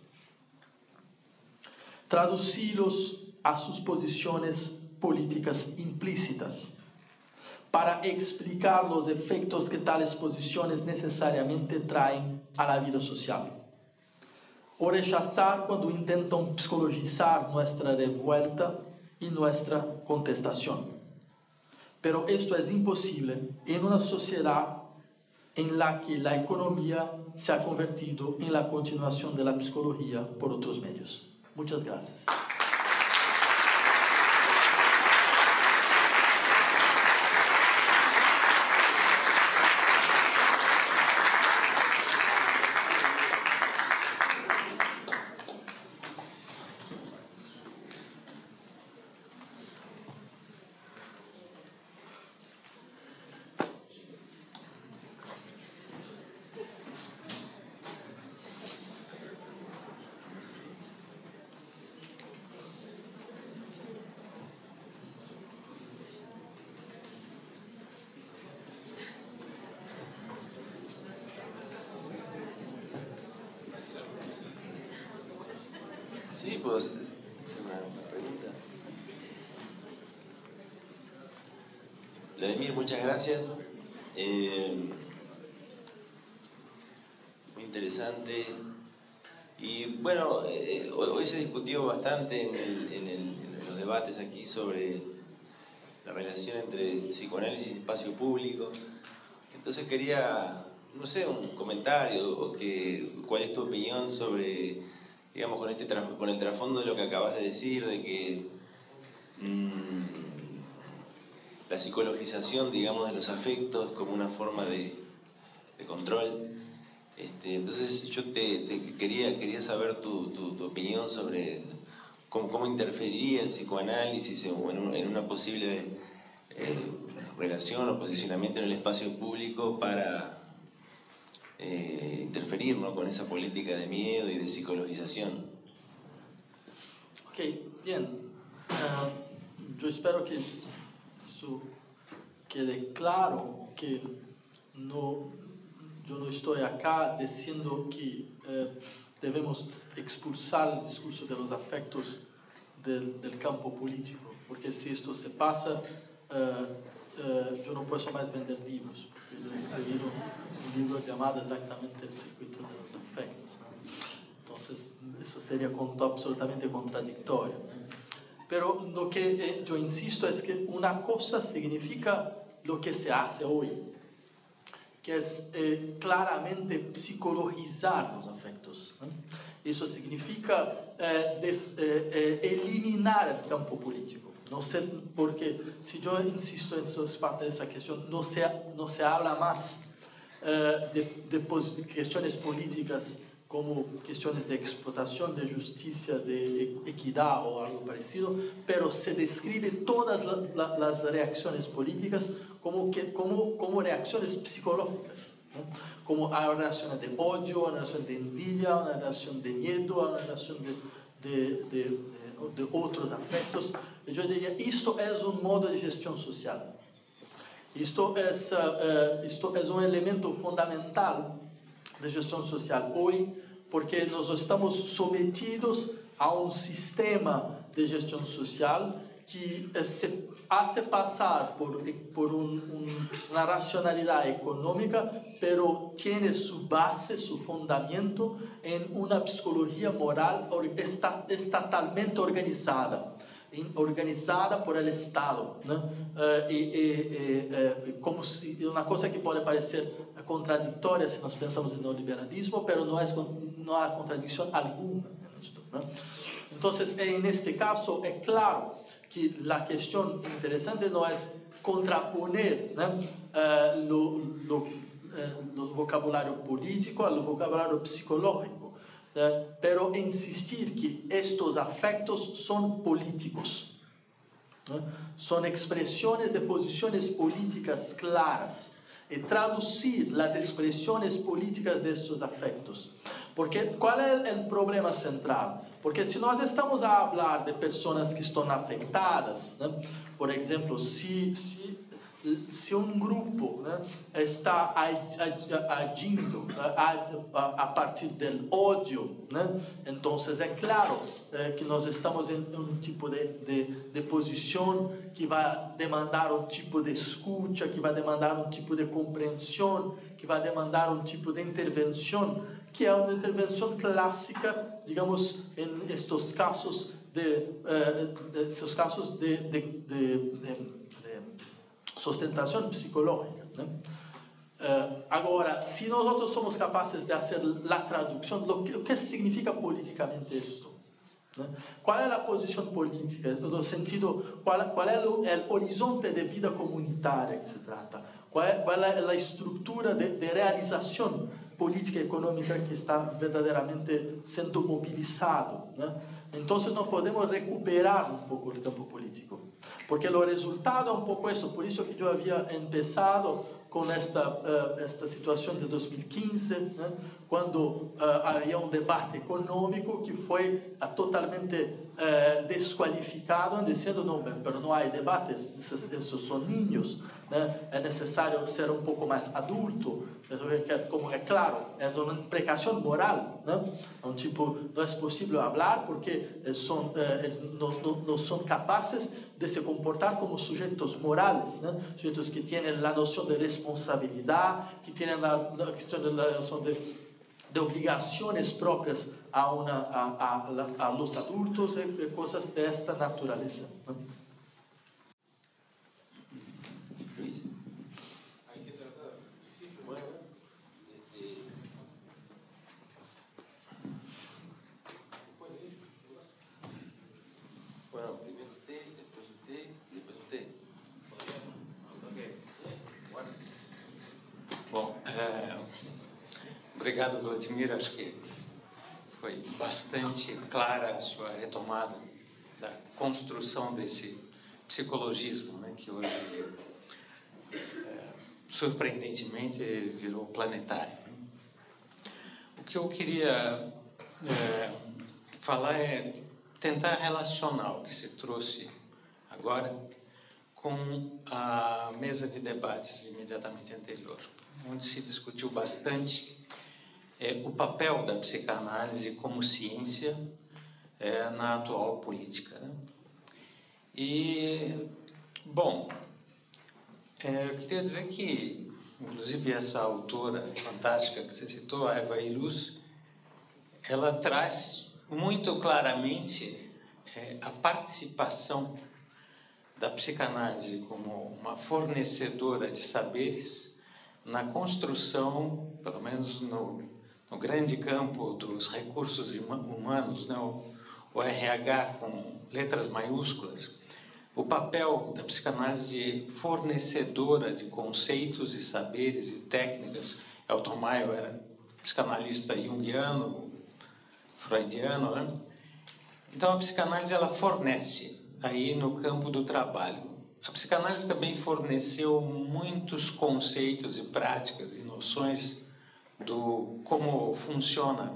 Traducirlos a sus posiciones políticas implícitas, para explicar los efectos que tales posiciones necesariamente traen a la vida social. O rechazar cuando intentan psicologizar nuestra revuelta y nuestra contestación. Pero esto es imposible en una sociedad en la que la economía se ha convertido en la continuación de la psicología por otros medios. Muchas gracias.
Sí, puedo hacer una pregunta. Vladimir, muchas gracias. Muy interesante. Y bueno, hoy se discutió bastante en los debates aquí sobre la relación entre psicoanálisis y espacio público. Entonces quería, no sé, un comentario o cuál es tu opinión sobre, digamos, con el trasfondo de lo que acabas de decir, de que la psicologización, digamos, de los afectos como una forma de control. Entonces yo quería saber tu opinión sobre cómo interferiría el psicoanálisis en una posible relación o posicionamiento en el espacio público para interferir, ¿no?, con esa política de miedo y de psicologización.
Ok, bien. Yo espero que eso quede claro, que yo no estoy acá diciendo que debemos expulsar el discurso de los afectos del campo político, porque si esto se pasa, yo no puedo más vender libros, porque yo he escrito un libro llamado exactamente El circuito de los afectos, ¿no? Entonces eso sería absolutamente contradictorio, ¿no? Pero lo que yo insisto es que una cosa significa lo que se hace hoy, que es claramente psicologizar los afectos, ¿no? Eso significa eliminar el campo político. No sé, porque si yo insisto en esa cuestión, no se habla más de cuestiones políticas como cuestiones de explotación, de justicia, de equidad o algo parecido, pero se describe todas las reacciones políticas como reacciones psicológicas, ¿no? Como hay reacciones de odio, una reacción de envidia, una reacción de miedo, una reacción de otros afectos. Yo diría, esto es un modo de gestión social. Esto es un elemento fundamental de gestión social hoy, porque nos estamos sometidos a un sistema de gestión social que se hace pasar por una racionalidad económica, pero tiene su base, su fundamento en una psicología moral estatalmente organizada por el Estado, ¿no? Como si, una cosa que puede parecer contradictoria si nos pensamos en neoliberalismo, pero no hay contradicción alguna en esto, ¿no? Entonces, en este caso, es claro que la cuestión interesante no es contraponer, ¿no? Lo vocabulario político al vocabulario psicológico, pero insistir que estos afectos son políticos, ¿no? Son expresiones de posiciones políticas claras, y traducir las expresiones políticas de estos afectos. Porque, ¿cuál es el problema central? Porque si nós estamos a hablar de personas que estão afetadas, né? Por exemplo, se um grupo, né, está agindo a partir do ódio, né? Então é claro que nós estamos em tipo de posição que vai demandar tipo de escuta, que vai demandar tipo de compreensão, que vai demandar tipo de intervenção, que é uma intervenção clássica, digamos, em estes casos de sustentação psicológica, né? Agora, se nós somos capazes de fazer a tradução, o que significa politicamente isto? ¿No? ¿Cuál es la posición política? En el sentido, ¿cuál es el horizonte de vida comunitaria que se trata? ¿Cuál es la estructura de realización política y económica que está verdaderamente siendo movilizado, ¿no? Entonces no podemos recuperar un poco el campo político, porque el resultado es un poco eso. Por eso que yo había empezado con esta situación de 2015, ¿no? Cuando había un debate económico que fue totalmente descualificado, diciendo, no, pero no hay debates, esos son niños, ¿no? Es necesario ser un poco más adulto. Eso como es claro, es una imprecación moral, ¿no? Un tipo, no es posible hablar porque no son capaces de se comportar como sujetos morales, ¿no? Sujetos que tienen la noción de responsabilidad, que tienen la noción de obligaciones propias a los adultos y cosas de esta naturaleza, ¿no?
Bueno, primero usted, después usted y después usted.
Bom, obrigado, Vladimir. Acho que foi bastante clara a sua retomada da construção desse psicologismo, né, que hoje, surpreendentemente, virou planetário. O que eu queria falar é tentar relacionar o que se trouxe agora com a mesa de debates imediatamente anterior, onde se discutiu bastante o papel da psicanálise como ciência na atual política, né? E, bom, eu queria dizer que, inclusive, essa autora fantástica que você citou, a Eva Illouz, ela traz muito claramente a participação da psicanálise como uma fornecedora de saberes na construção, pelo menos no grande campo dos recursos humanos, né, o RH com letras maiúsculas, o papel da psicanálise fornecedora de conceitos e saberes e técnicas. Elton Mayo era psicanalista junguiano, freudiano, né? Então a psicanálise ela fornece aí no campo do trabalho. A psicanálise também forneceu muitos conceitos e práticas e noções do como funciona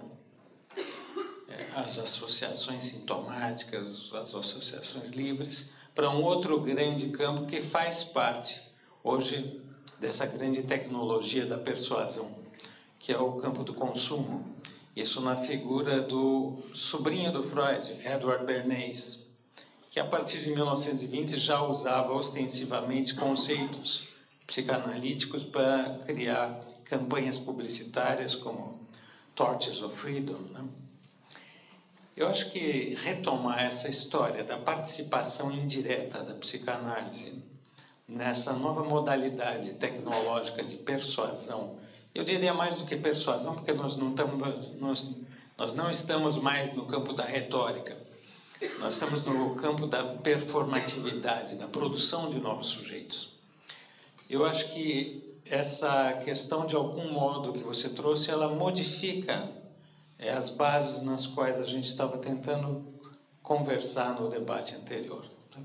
as associações sintomáticas, as associações livres, para um outro grande campo que faz parte hoje dessa grande tecnologia da persuasão, que é o campo do consumo. Isso na figura do sobrinho do Freud, Edward Bernays, que a partir de 1920 já usava ostensivamente conceitos psicanalíticos para criar campanhas publicitárias como Torches of Freedom, né? Eu acho que retomar essa história da participação indireta da psicanálise nessa nova modalidade tecnológica de persuasão, eu diria mais do que persuasão, porque nós não estamos mais no campo da retórica, nós estamos no campo da performatividade, da produção de novos sujeitos. Eu acho que essa questão, de algum modo, que você trouxe, ela modifica as bases nas quais a gente estava tentando conversar no debate anterior.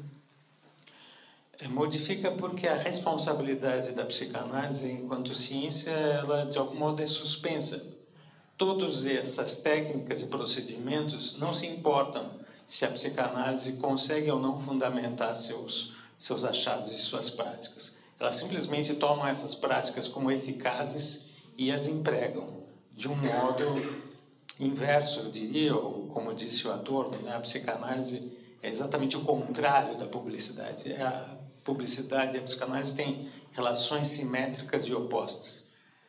Modifica porque a responsabilidade da psicanálise enquanto ciência, ela de algum modo é suspensa. Todas essas técnicas e procedimentos não se importam se a psicanálise consegue ou não fundamentar seus achados e suas práticas. Elas simplesmente tomam essas práticas como eficazes e as empregam de um modo inverso, eu diria, ou como disse o Adorno, né? A psicanálise é exatamente o contrário da publicidade. A publicidade e a psicanálise têm relações simétricas e opostas.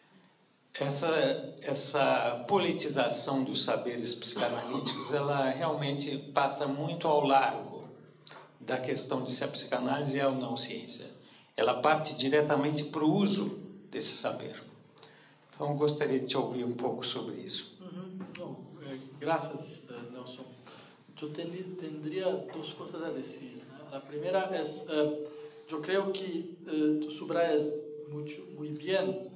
Essa politização dos saberes psicanalíticos, ela realmente passa muito ao largo da questão de se a psicanálise é ou não ciência. Ela parte diretamente para o uso desse saber. Então, eu gostaria de te ouvir um pouco sobre isso.
Gracias, Nelson. Yo tendría dos cosas a decir. La primera es, yo creo que tú subrayas muy bien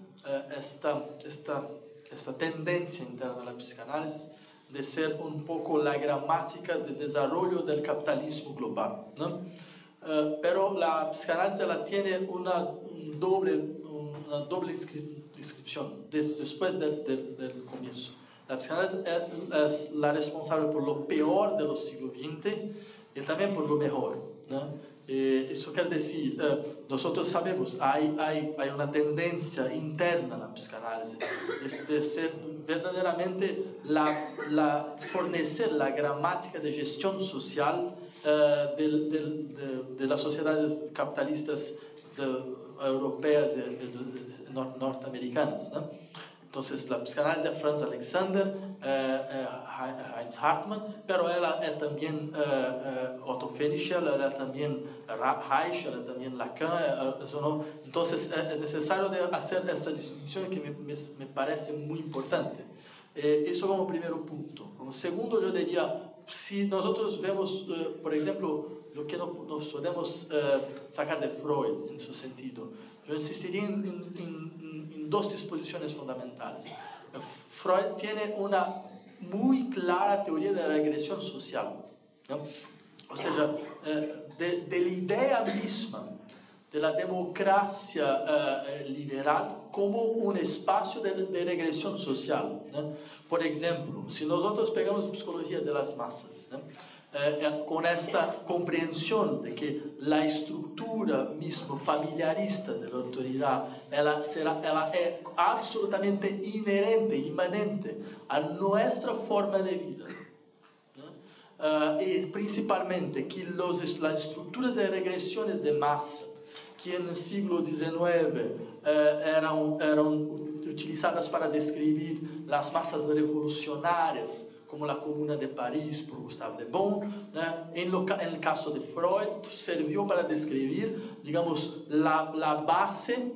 esta tendencia interna de la psicanálisis de ser un poco la gramática de desarrollo del capitalismo global, ¿no? Pero la psicanálisis la tiene una doble inscripción después del comienzo. La psicanálisis es la responsable por lo peor de los siglos XX y también por lo mejor, ¿no? Eso quiere decir, nosotros sabemos, hay una tendencia interna en la psicanálisis de ser verdaderamente fornecer la gramática de gestión social de las sociedades capitalistas europeas y norteamericanas, ¿no? Entonces, la psicanálisis de Franz Alexander, Heinz Hartmann, pero ella es también Otto Fenichel, ella es también Reich, ella es también Lacan, eso no. Entonces, es necesario de hacer esa distinción que me parece muy importante. Eso como primer punto. Como segundo, yo diría, si nosotros vemos, por ejemplo, lo que nos podemos sacar de Freud en su sentido, yo insistiría en dos disposiciones fundamentales. Freud tiene una muy clara teoría de la regresión social, ¿no? O sea, de la idea misma de la democracia liberal como un espacio de regresión social, ¿no? Por ejemplo, si nosotros pegamos psicología de las masas, ¿no? Con esta comprensión de que la estructura mismo familiarista de la autoridad ela es absolutamente inherente, inmanente a nuestra forma de vida, ¿no? Y principalmente que las estructuras de regresiones de masa que en el siglo XIX eran utilizadas para describir las masas revolucionarias, como la Comuna de París por Gustave Le Bon, ¿no? En el caso de Freud, sirvió para describir, digamos, la base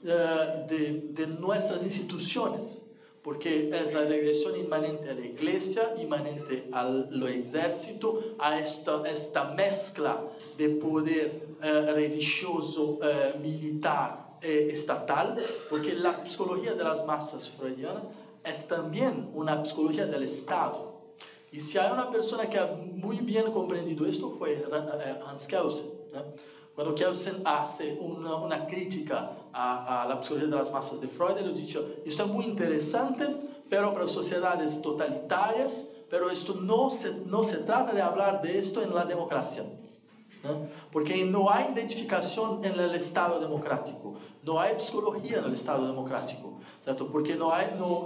de nuestras instituciones, porque es la regresión inmanente a la iglesia, inmanente a lo ejército, a esta mezcla de poder religioso, militar, estatal, porque la psicología de las masas freudiana es también una psicología del Estado. Y si hay una persona que ha muy bien comprendido esto, fue Hans Kelsen, ¿no? Cuando Kelsen hace una crítica a la psicología de las masas de Freud, él ha dicho, esto es muy interesante, pero para sociedades totalitarias, pero esto no se trata de hablar de esto en la democracia, ¿no? Porque no hay identificación en el Estado democrático, no hay psicología en el Estado democrático, ¿cierto? Porque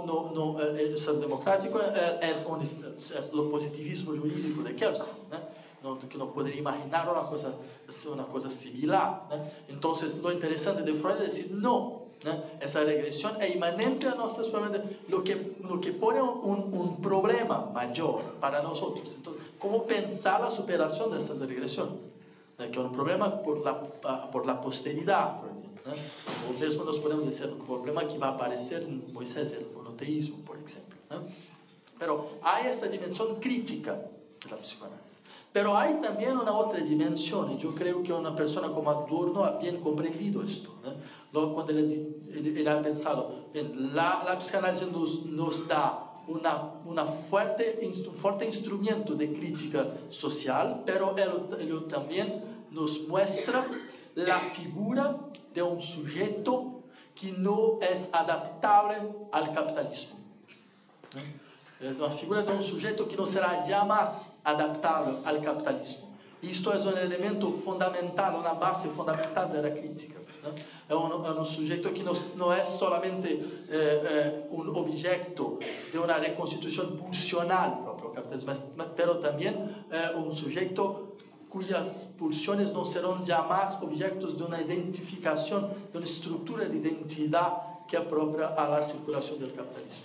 el Estado democrático es el positivismo jurídico de Kelsen, ¿no? que no podría imaginar una cosa similar. Entonces, lo interesante de Freud es decir, no, esa regresión es inmanente a nuestras formas lo que pone un problema mayor para nosotros. Entonces, ¿cómo pensar la superación de esas regresiones? Que es un problema por la posteridad, o mismo nos podemos decir un problema que va a aparecer en Moisés, el monoteísmo, por ejemplo. Pero hay esta dimensión crítica de la psicoanálisis. Pero hay también una otra dimensión, y yo creo que una persona como Adorno ha bien comprendido esto. Cuando él ha pensado, bien, la psicoanálisis nos da un fuerte instrumento de crítica social, pero él también nos muestra la figura de un sujeto que no es adaptable al capitalismo. Es una figura de un sujeto que no será jamás adaptable al capitalismo. Esto es un elemento fundamental, una base fundamental de la crítica. Es un sujeto que no es solamente un objeto de una reconstitución pulsional propio capitalismo, pero también un sujeto cuyas pulsiones no serán jamás objetos de una identificación, de una estructura de identidad que es propia a la circulación del capitalismo.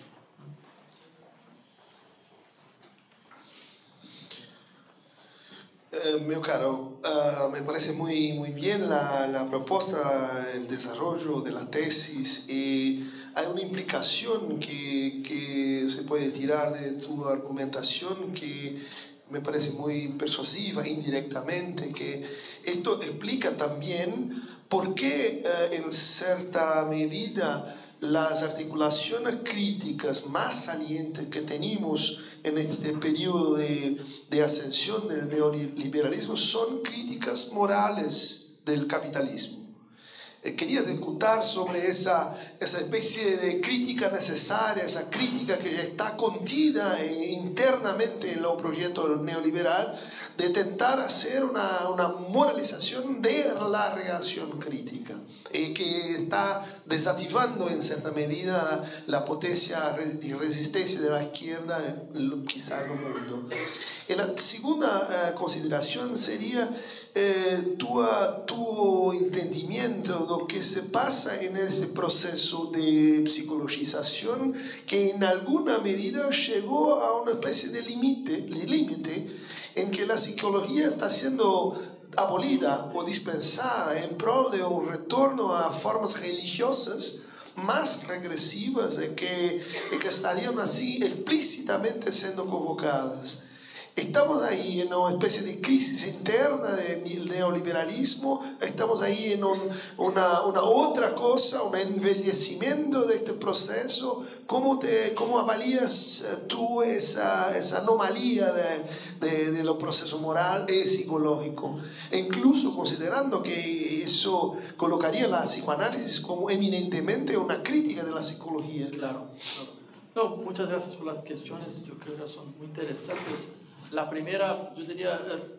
Meu caro, me parece muy bien la propuesta, el desarrollo de la tesis, y hay una implicación que se puede tirar de tu argumentación que me parece muy persuasiva indirectamente, que esto explica también por qué en cierta medida las articulaciones críticas más salientes que tenemos en este periodo de ascensión del neoliberalismo son críticas morales del capitalismo. Quería discutir sobre esa especie de crítica necesaria, esa crítica que ya está contida internamente en los proyectos neoliberal, de intentar hacer una moralización de la reacción crítica, que está desactivando en cierta medida la potencia y resistencia de la izquierda, quizá en el mundo. Y la segunda consideración sería tu entendimiento de lo que se pasa en ese proceso de psicologización que en alguna medida llegó a una especie de límite en que la psicología está siendo abolida o dispensada en pro de un retorno a formas religiosas más regresivas que estarían así explícitamente siendo convocadas. Estamos ahí en una especie de crisis interna del neoliberalismo, estamos ahí en una otra cosa, un envejecimiento de este proceso. ¿Cómo avalías tú esa anomalía de los procesos moral y psicológico? E incluso considerando que eso colocaría la psicoanálisis como eminentemente una crítica de la psicología.
Claro. No, muchas gracias por las cuestiones, yo creo que son muy interesantes. La primera, yo diría,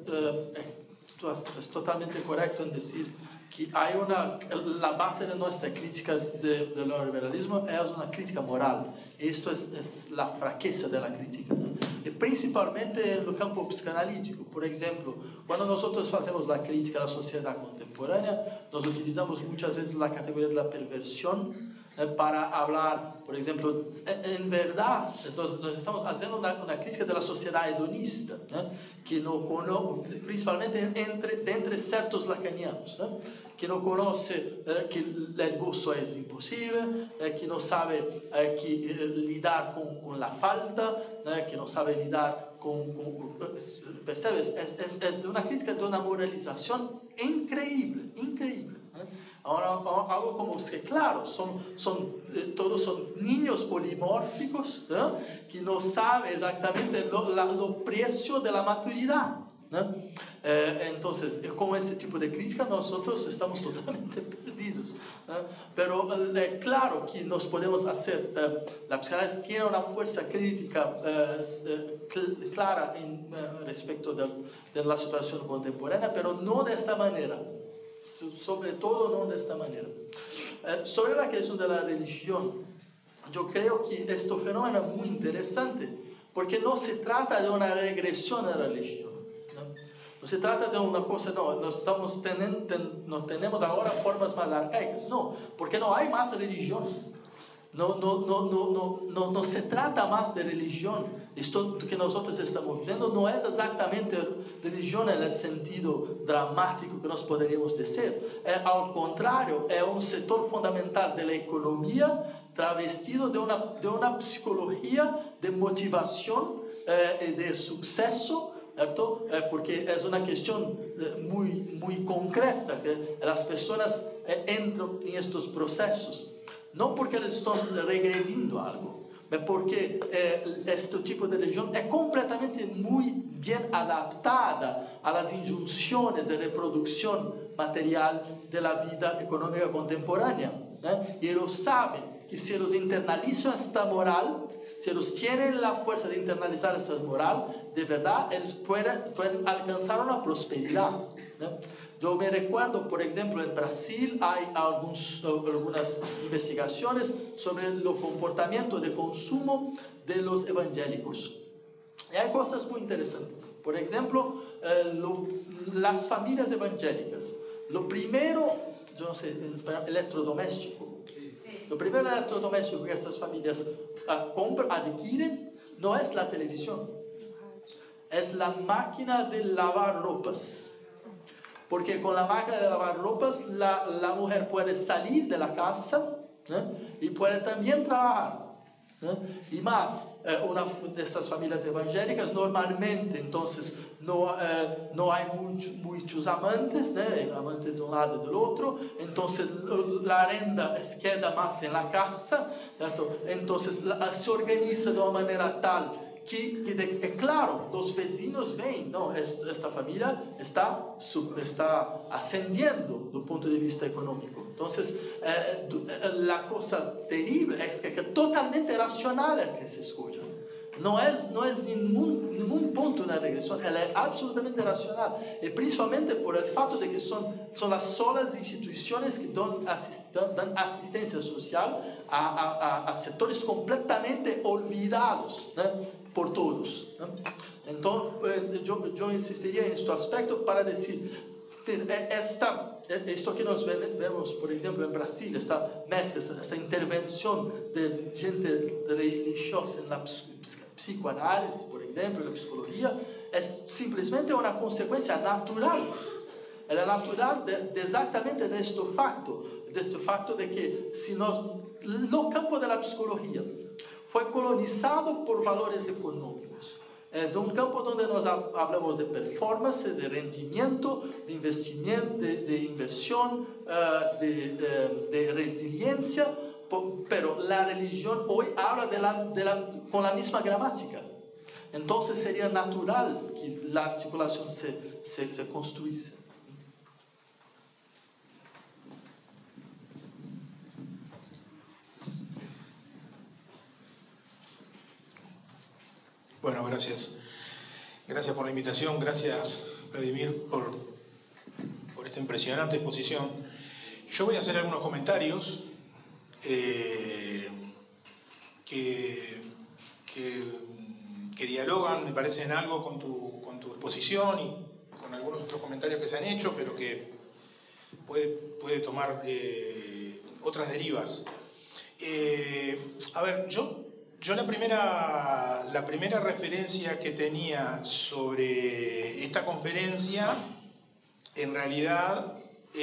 es totalmente correcto en decir que hay la base de nuestra crítica del neoliberalismo es una crítica moral. Esto es la fraqueza de la crítica, ¿no? Y principalmente en el campo psicoanalítico. Por ejemplo, cuando nosotros hacemos la crítica a la sociedad contemporánea, nos utilizamos muchas veces la categoría de la perversión para hablar, por ejemplo, en verdad, nos estamos haciendo una crítica de la sociedad hedonista, que no conoce, principalmente entre ciertos lacanianos, que no conoce que el gozo es imposible, que no sabe lidar con la falta, que no sabe lidar ¿percebes? Es una crítica de una moralización increíble. Ahora, algo como que, claro, todos son niños polimórficos, ¿no? Que no saben exactamente lo precio de la maturidad, ¿no? Entonces, con ese tipo de crítica nosotros estamos totalmente perdidos, ¿no? Pero claro que nos podemos hacer, la psicoanálisis tiene una fuerza crítica clara respecto de la situación contemporánea, pero no de esta manera. Sobre todo no de esta manera. Sobre la cuestión de la religión, yo creo que este fenómeno es muy interesante, porque no se trata de una regresión a la religión, ¿no? No se trata de una cosa, no, no tenemos ahora formas más arcaicas, no, porque no hay más religión. No se trata más de religión. Esto que nosotros estamos viendo no es exactamente religión en el sentido dramático que nos podríamos decir. Al contrario, es un sector fundamental de la economía travestido de una psicología de motivación y de suceso, ¿cierto? Porque es una cuestión muy concreta que las personas entran en estos procesos. No porque les están regrediendo algo, pero porque este tipo de religión es completamente muy bien adaptada a las injunciones de reproducción material de la vida económica contemporánea. Y ellos saben que si ellos internalizan esta moral, si ellos tienen la fuerza de internalizar esta moral, de verdad, ellos pueden alcanzar una prosperidad. Yo me recuerdo, por ejemplo, en Brasil hay algunas investigaciones sobre el comportamiento de consumo de los evangélicos. Y hay cosas muy interesantes. Por ejemplo, las familias evangélicas. Lo primero, yo no sé, electrodoméstico. Lo primero electrodoméstico que estas familias adquieren no es la televisión, es la máquina de lavar ropas. Porque con la máquina de lavar ropas la mujer puede salir de la casa y puede también trabajar. Y más, una de estas familias evangélicas normalmente entonces no hay muchos amantes, amantes de un lado y del otro, entonces la renta queda más en la casa, ¿cierto? Entonces se organiza de una manera tal que claro, los vecinos ven, no, esta familia está ascendiendo desde el punto de vista económico. Entonces, la cosa terrible es que es totalmente racional el que se escucha. No es ningún punto una regresión, ella es absolutamente racional. Y principalmente por el fato de que son las solas instituciones que dan asistencia social a sectores completamente olvidados, por todos. Entonces, yo insistiría en este aspecto para decir, esto que nos vemos, por ejemplo, en Brasil, esta mezcla, esta intervención de gente religiosa en la psicoanálisis, por ejemplo, en la psicología, es simplemente una consecuencia natural. Es natural exactamente de este facto de que si el campo de la psicología fue colonizado por valores económicos. Es un campo donde nos hablamos de performance, de rendimiento, de investimento, de inversión, de resiliencia, pero la religión hoy habla con la misma gramática. Entonces sería natural que la articulación se construyese.
Bueno, gracias. Gracias por la invitación, gracias Vladimir por esta impresionante exposición. Yo voy a hacer algunos comentarios que dialogan, me parece, en algo con tu exposición y con algunos otros comentarios que se han hecho, pero que puede tomar otras derivas. A ver, yo la primera referencia que tenía sobre esta conferencia, en realidad,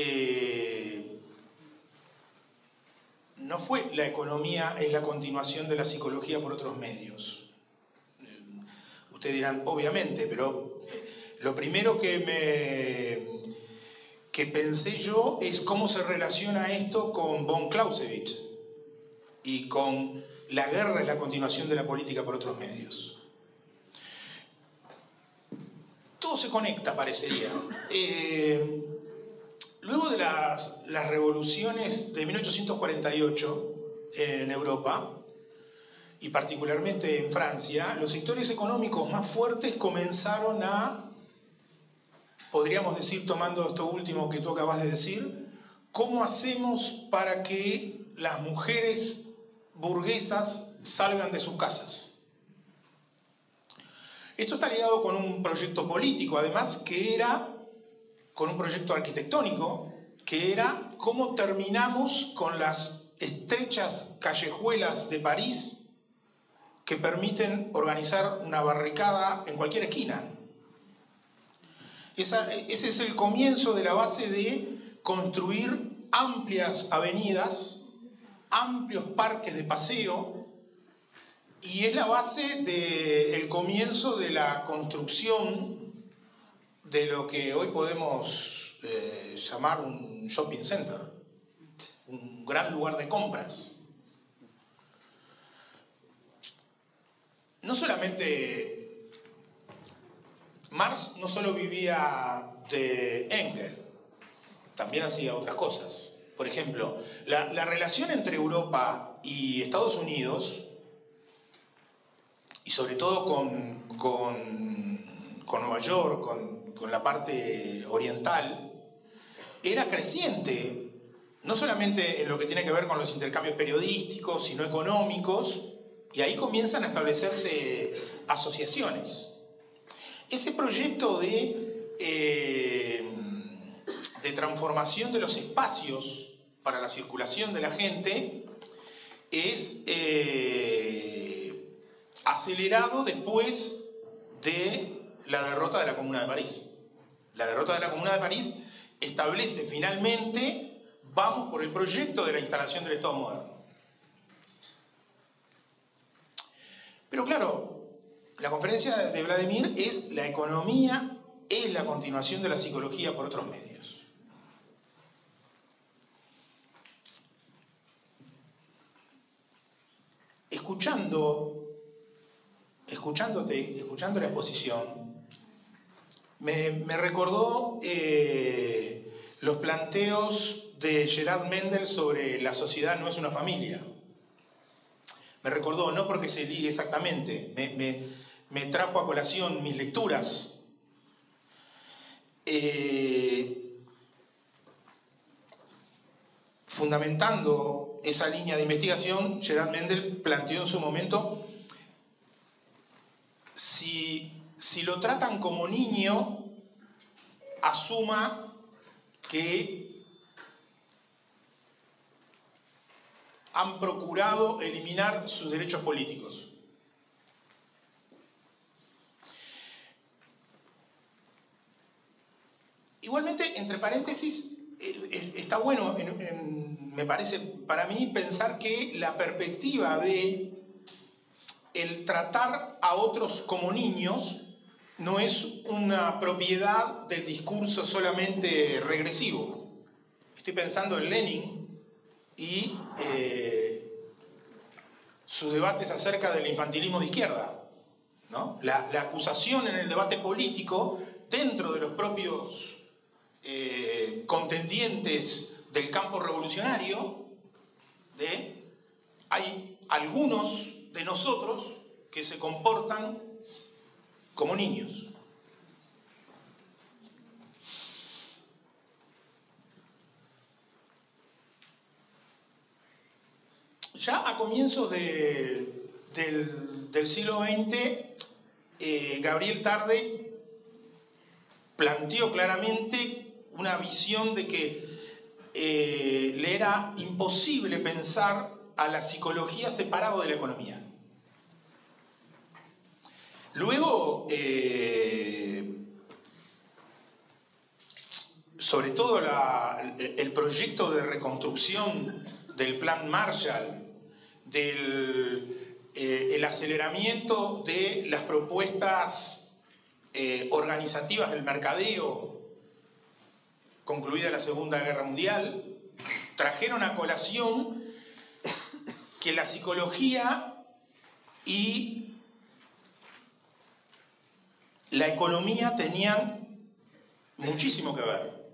no fue la economía en la continuación de la psicología por otros medios. Ustedes dirán, obviamente, pero lo primero que pensé yo es cómo se relaciona esto con von Clausewitz y con la guerra es la continuación de la política por otros medios. Todo se conecta, parecería. Luego de las revoluciones de 1848 en Europa, y particularmente en Francia, los sectores económicos más fuertes comenzaron a, podríamos decir, tomando esto último que tú acabas de decir, ¿cómo hacemos para que las mujeres burguesas salgan de sus casas? Esto está ligado con un proyecto político, además, que era con un proyecto arquitectónico, que era cómo terminamos con las estrechas callejuelas de París que permiten organizar una barricada en cualquier esquina. Ese es el comienzo de la base de construir amplias avenidas, amplios parques de paseo, y es la base del comienzo de la construcción de lo que hoy podemos llamar un shopping center, un gran lugar de compras. No solamente Marx no solo vivía de Engels, también hacía otras cosas. Por ejemplo, la relación entre Europa y Estados Unidos, y sobre todo con Nueva York, con la parte oriental, era creciente, no solamente en lo que tiene que ver con los intercambios periodísticos, sino económicos, y ahí comienzan a establecerse asociaciones. Ese proyecto de transformación de los espacios para la circulación de la gente es acelerado después de la derrota de la Comuna de París. La derrota de la Comuna de París establece finalmente, vamos por el proyecto de la instalación del Estado moderno. Pero claro, la conferencia de Vladimir es la economía, es la continuación de la psicología por otros medios. Escuchando la exposición, me recordó los planteos de Gerard Mendel sobre la sociedad no es una familia. Me recordó, no porque se ligue exactamente, me trajo a colación mis lecturas. Fundamentando esa línea de investigación, Gerard Mendel planteó en su momento, si lo tratan como niño, asuma que han procurado eliminar sus derechos políticos. Igualmente, entre paréntesis, está bueno, me parece para mí, pensar que la perspectiva de el tratar a otros como niños no es una propiedad del discurso solamente regresivo. Estoy pensando en Lenin y sus debates acerca del infantilismo de izquierda, ¿no? La acusación en el debate político dentro de los propios contendientes del campo revolucionario de hay algunos de nosotros que se comportan como niños. Ya a comienzos del siglo XX, Gabriel Tarde planteó claramente una visión de que le era imposible pensar a la psicología separado de la economía. Luego, sobre todo el proyecto de reconstrucción del Plan Marshall, el aceleramiento de las propuestas organizativas del mercadeo, concluida la Segunda Guerra Mundial, trajeron a colación que la psicología y la economía tenían muchísimo que ver.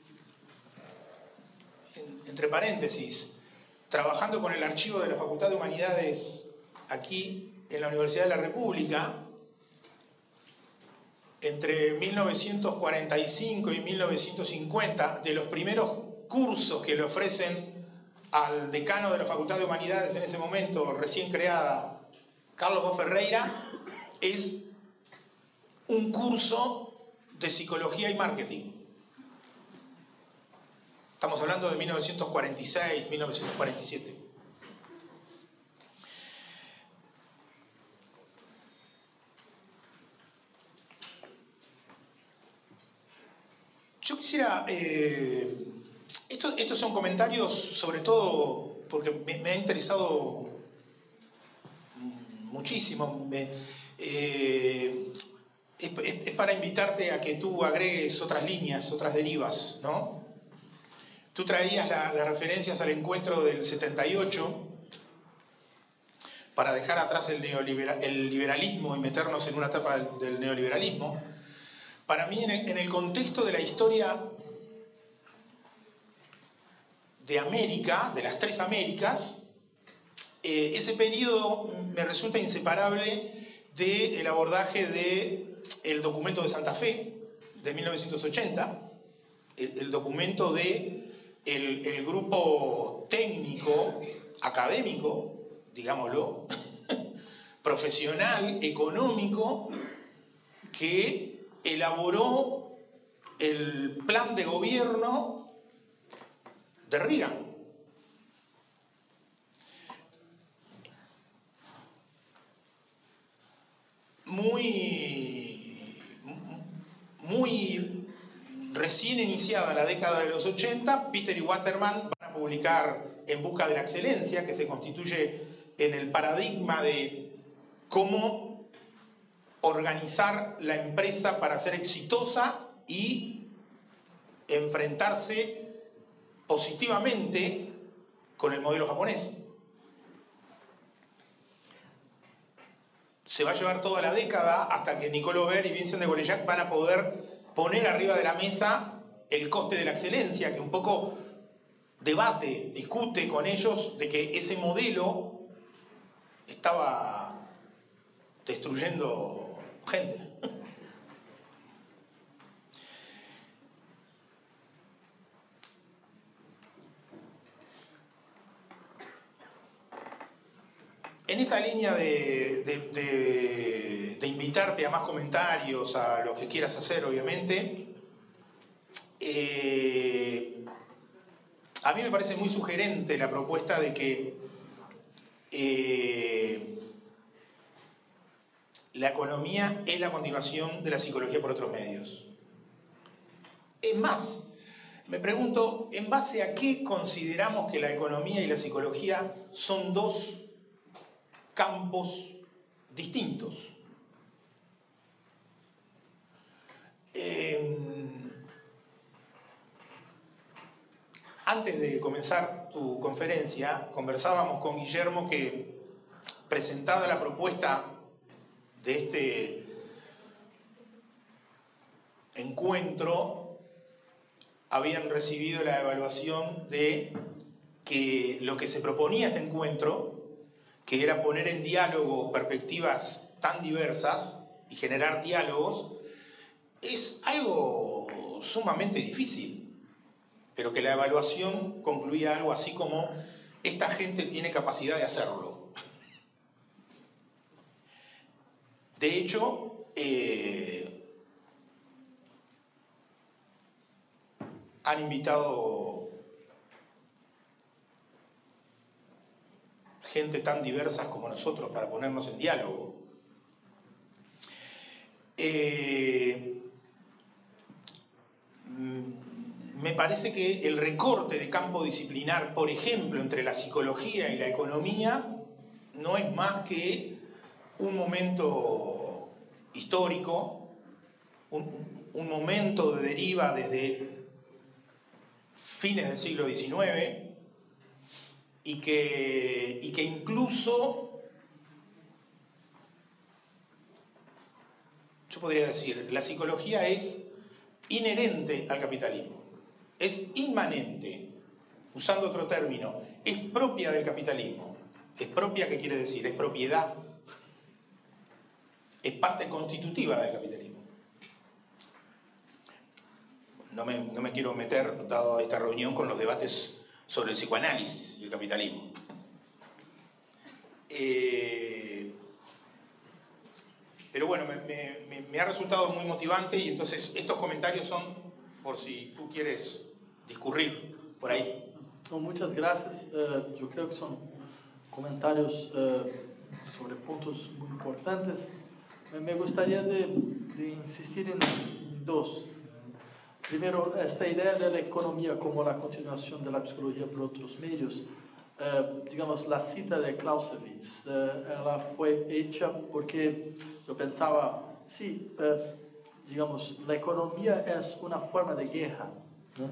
Entre paréntesis, trabajando con el archivo de la Facultad de Humanidades aquí en la Universidad de la República, entre 1945 y 1950, de los primeros cursos que le ofrecen al decano de la Facultad de Humanidades en ese momento, recién creada, Carlos Bo Ferreira, es un curso de psicología y marketing. Estamos hablando de 1946, 1947. Yo quisiera... estos son comentarios, sobre todo, porque me ha interesado muchísimo. Es para invitarte a que tú agregues otras líneas, otras derivas, ¿no? Tú traías las referencias al encuentro del 78 para dejar atrás el liberalismo y meternos en una etapa del neoliberalismo. Para mí, en el contexto de la historia de América, de las tres Américas, ese periodo me resulta inseparable del abordaje del documento de Santa Fe de 1980, el documento del grupo técnico, académico, digámoslo, profesional, económico, que elaboró el plan de gobierno de Reagan. Muy recién iniciada la década de los 80, Peter y Waterman van a publicar En busca de la excelencia, que se constituye en el paradigma de cómo organizar la empresa para ser exitosa y enfrentarse positivamente con el modelo japonés. Se va a llevar toda la década hasta que Nicole Ver y Vincent de Golejac van a poder poner arriba de la mesa el coste de la excelencia, que un poco discute con ellos de que ese modelo estaba destruyendo gente. En esta línea de invitarte a más comentarios, a lo que quieras hacer, obviamente, a mí me parece muy sugerente la propuesta de que la economía es la continuación de la psicología por otros medios. Es más, me pregunto, ¿en base a qué consideramos que la economía y la psicología son dos campos distintos? Antes de comenzar tu conferencia, conversábamos con Guillermo que, presentada la propuesta de este encuentro, habían recibido la evaluación de que lo que se proponía este encuentro, que era poner en diálogo perspectivas tan diversas y generar diálogos, es algo sumamente difícil, pero que la evaluación concluía algo así como: esta gente tiene capacidad de hacerlo. De hecho, han invitado gente tan diversa como nosotros para ponernos en diálogo. Me parece que el recorte de campo disciplinar, por ejemplo, entre la psicología y la economía, no es más que un momento histórico, un momento de deriva desde fines del siglo XIX, y que incluso, yo podría decir, la psicología es inherente al capitalismo, es inmanente, usando otro término, es propia del capitalismo. ¿Es propia qué quiere decir? Es propiedad, es parte constitutiva del capitalismo. No me quiero meter, dado esta reunión, con los debates sobre el psicoanálisis y el capitalismo. Pero bueno, me ha resultado muy motivante y entonces estos comentarios son por si tú quieres discurrir por ahí.
No, muchas gracias. Yo creo que son comentarios sobre puntos muy importantes. Me gustaría de insistir en dos. Primero, esta idea de la economía como la continuación de la psicología por otros medios. Digamos, la cita de Clausewitz, ela fue hecha porque yo pensaba, sí, digamos, la economía es una forma de guerra, ¿no?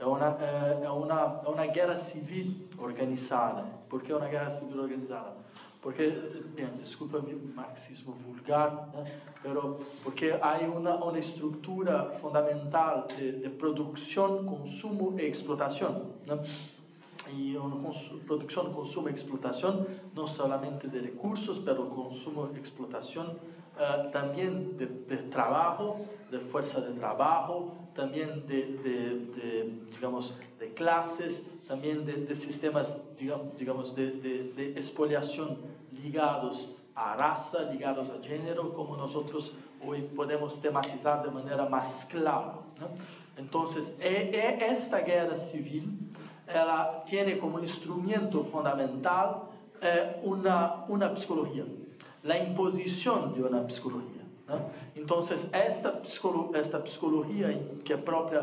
É uma guerra civil organizada. Por que uma guerra civil organizada? Porque, bem, desculpa o marxismo vulgar, né? Porque há uma estrutura fundamental de produção, consumo e explotação, né? Y producción, consumo y explotación, no solamente de recursos, pero consumo y explotación también de trabajo, de fuerza de trabajo, también digamos, de clases, también de sistemas, digamos, de expoliación ligados a raza, ligados a género, como nosotros hoy podemos tematizar de manera más clara, ¿no? Entonces, esta guerra civil ela tiene como instrumento fundamental una psicología, la imposición de una psicología, ¿no? Entonces, esta psicología que es propia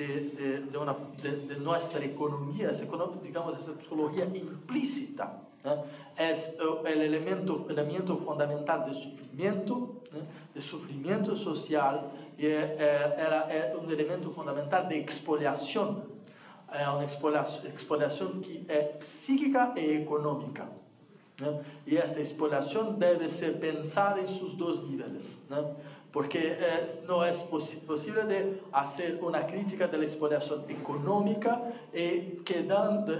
de nuestra economía, digamos, esa psicología implícita, ¿no? Es el elemento fundamental de sufrimiento social, y es un elemento fundamental de expoliación. É uma expoliação que é psíquica e econômica, né? E esta expoliação deve ser pensada em seus dois níveis, né? Porque não é possível de fazer uma crítica da expoliação econômica e quedando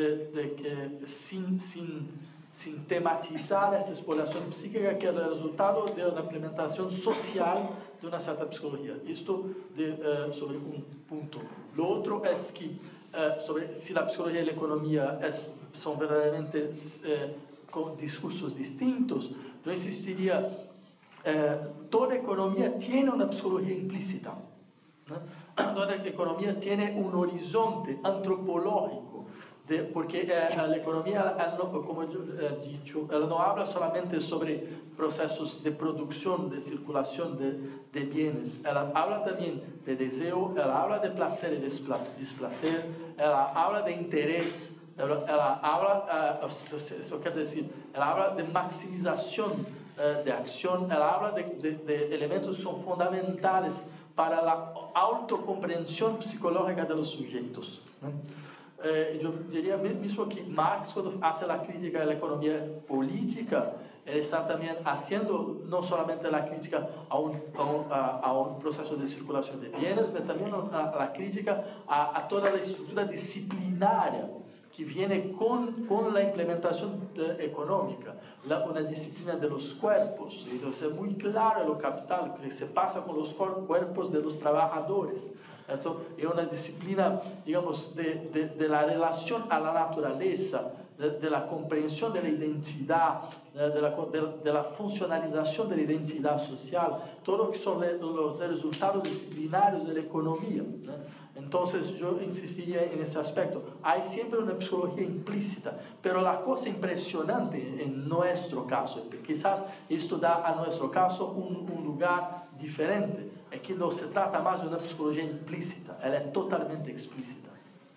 sem tematizar esta expoliação psíquica, que é o resultado de uma implementação social de uma certa psicologia. Isto sobre um ponto. O outro é que sobre si la psicología y la economía son verdaderamente con discursos distintos, yo insistiría, toda economía tiene una psicología implícita, ¿no? Toda economía tiene un horizonte antropológico, porque la economía, como yo he dicho, no habla solamente sobre procesos de producción, de circulación de bienes, ella habla también de deseo, ella habla de placer y displacer, ella habla de interés, ella habla, eso quiere decir, ella habla de maximización de acción, ella habla de elementos que son fundamentales para la autocomprensión psicológica de los sujetos, ¿no? Yo diría mismo que Marx, cuando hace la crítica de la economía política, él está también haciendo no solamente la crítica a un proceso de circulación de bienes, pero también la crítica a toda la estructura disciplinaria que viene con la implementación económica, una disciplina de los cuerpos, y es muy claro lo capital que se pasa con los cuerpos de los trabajadores. Es una disciplina, digamos, de la relación a la naturaleza, de la comprensión de la identidad, de la funcionalización de la identidad social, todo lo que son los resultados disciplinarios de la economía, ¿no? Entonces yo insistiría en ese aspecto. Hay siempre una psicología implícita, pero la cosa impresionante en nuestro caso, quizás esto da a nuestro caso un lugar diferente, es que no se trata más de una psicología implícita, ella es totalmente explícita.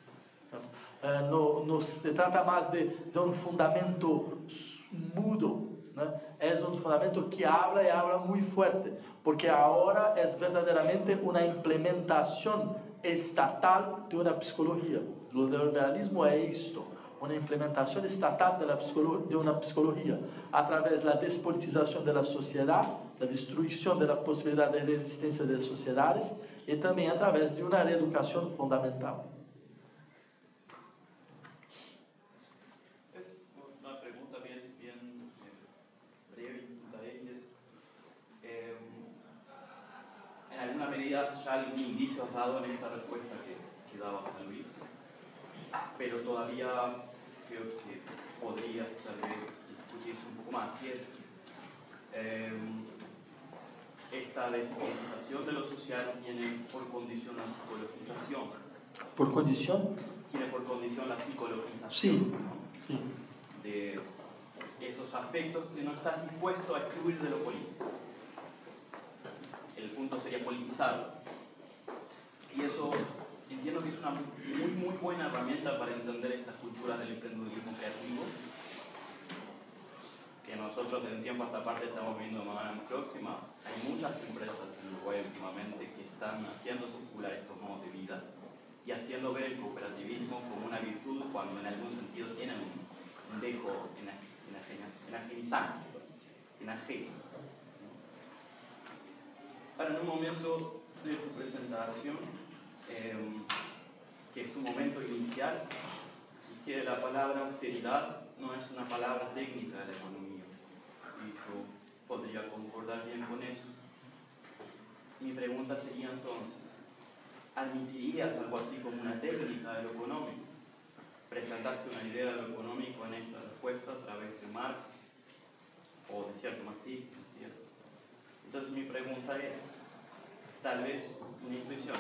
No se trata más de un fundamento mudo, ¿no? Es un fundamento que habla y habla muy fuerte, porque ahora es verdaderamente una implementación estatal de una psicología. Lo neoliberalismo es esto, una implementación estatal de una psicología a través de la despolitización de la sociedad, la destrucción de la posibilidad de resistencia de las sociedades y también a través de una reeducación fundamental.
En alguna medida ya algún indicio has dado en esta respuesta que daba San Luis, pero todavía creo que podría tal vez discutirse un poco más, y es esta despolitización de lo social tiene por condición la psicologización.
¿Por condición?
Tiene por condición la psicologización.
Sí,
¿no?
sí.
De esos afectos que no estás dispuesto a excluir de lo político. El punto sería politizarlo. Y eso entiendo que es una muy buena herramienta para entender estas culturas del emprendedurismo creativo, que nosotros de un tiempo a esta parte estamos viendo de manera muy próxima. Hay muchas empresas en Uruguay últimamente que están haciendo circular estos modos de vida y haciendo ver el cooperativismo como una virtud cuando en algún sentido tienen un dejo enajenizante, enajeno. Ahora, en un momento de tu presentación, que es un momento inicial, así que la palabra austeridad no es una palabra técnica de la economía, y yo podría concordar bien con eso. Mi pregunta sería entonces, ¿admitirías algo así como una técnica de lo económico? Presentaste una idea de lo económico en esta respuesta a través de Marx, o de cierto marxismo, ¿cierto? Entonces mi pregunta es, tal vez una intuición,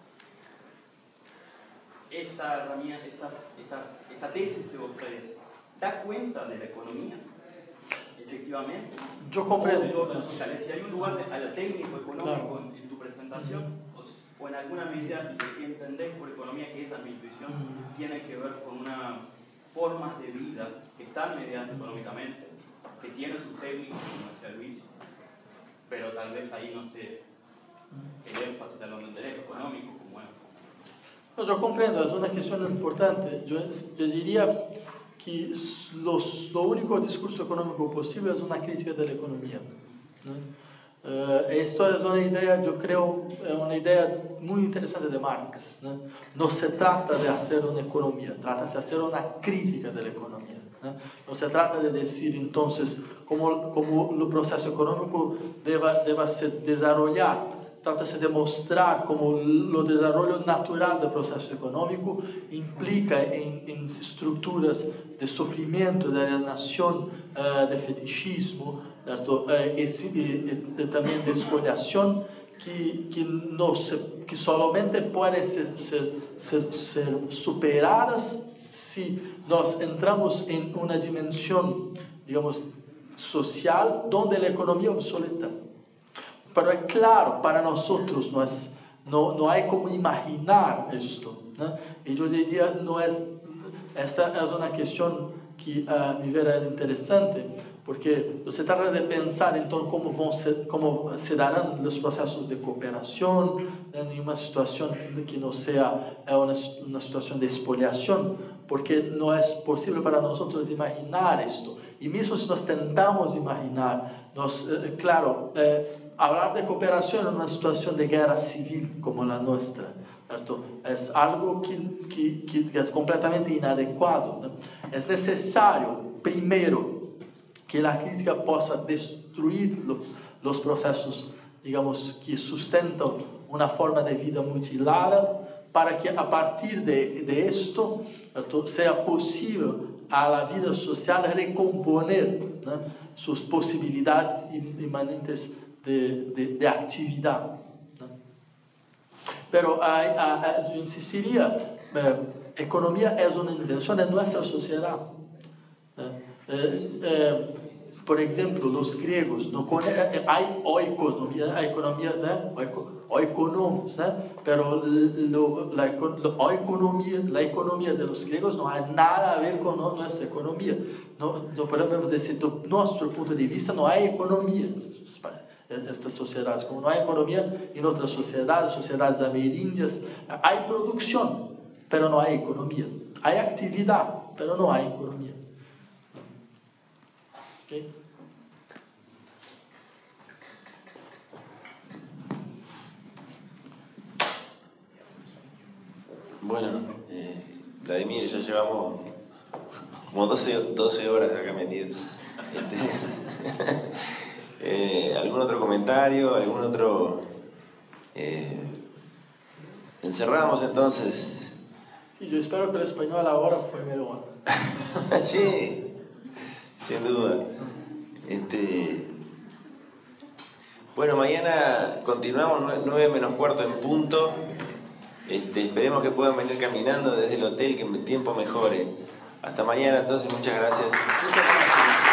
esta herramienta, esta tesis que vos traes, ¿da cuenta de la economía? Efectivamente.
Yo comprendo.
O del orden social. Si hay un lugar a lo técnico económico
Claro.
en tu presentación, o en alguna medida lo que entendés por economía, que esa es mi intuición, tiene que ver con unas formas de vida que están mediadas económicamente, que tienen sus técnicos, como decía Luis, pero tal vez ahí no esté el énfasis al orden derecho económico como es.
No, yo comprendo, es una cuestión importante. Yo diría que lo único discurso económico posible es una crítica de la economía, ¿no? Esto es una idea, yo creo, una idea muy interesante de Marx, ¿no? No se trata de hacer una economía, trata de hacer una crítica de la economía, ¿no? No se trata de decir entonces cómo el proceso económico deba se desarrollar. Trata-se de mostrar como o desarrollo natural do processo econômico implica em estruturas de sofrimento, de alienação, de fetichismo, e também de expoliação que solamente podem ser superadas se nós entramos em uma dimensão, digamos, social, onde a economia é obsoleta. Pero es claro, para nosotros no hay como imaginar esto, ¿no? Y yo diría, esta es una cuestión que a mi ver es interesante, porque se trata de pensar entonces cómo se darán los procesos de cooperación en una situación que no sea una situación de expoliación, porque no es posible para nosotros imaginar esto. Y mismo si nos tentamos imaginar, claro, hablar de cooperación en una situación de guerra civil como la nuestra, ¿cierto? Es algo que es completamente inadecuado, ¿no? Es necesario, primero, que la crítica pueda destruir los procesos, digamos, que sustentan una forma de vida mutilada, para que a partir de esto, ¿cierto?, sea posible a la vida social recomponer, ¿no?, sus posibilidades inmanentes de actividad, ¿no? Pero yo insistiría, economía es una invención de nuestra sociedad. Por ejemplo, los griegos, hay economía, ¿no?, o economos, ¿no?, pero la economía de los griegos no hay nada a ver con nuestra economía. No podemos decir, de nuestro punto de vista, no hay economía en estas sociedades, como no hay economía en otras sociedades amerindias. Hay producción, pero no hay economía. Hay actividad, pero no hay economía. ¿Okay?
Bueno, Vladimir, ya llevamos como 12 horas acá metidos. ¿Algún otro comentario? ¿Algún otro? Encerramos entonces.
Sí, yo espero que el español ahora fue mejor.
Sí, sin duda. Bueno, mañana continuamos 9 menos cuarto en punto. Esperemos que puedan venir caminando desde el hotel, que el tiempo mejore. Hasta mañana, entonces, muchas gracias.
Muchas gracias.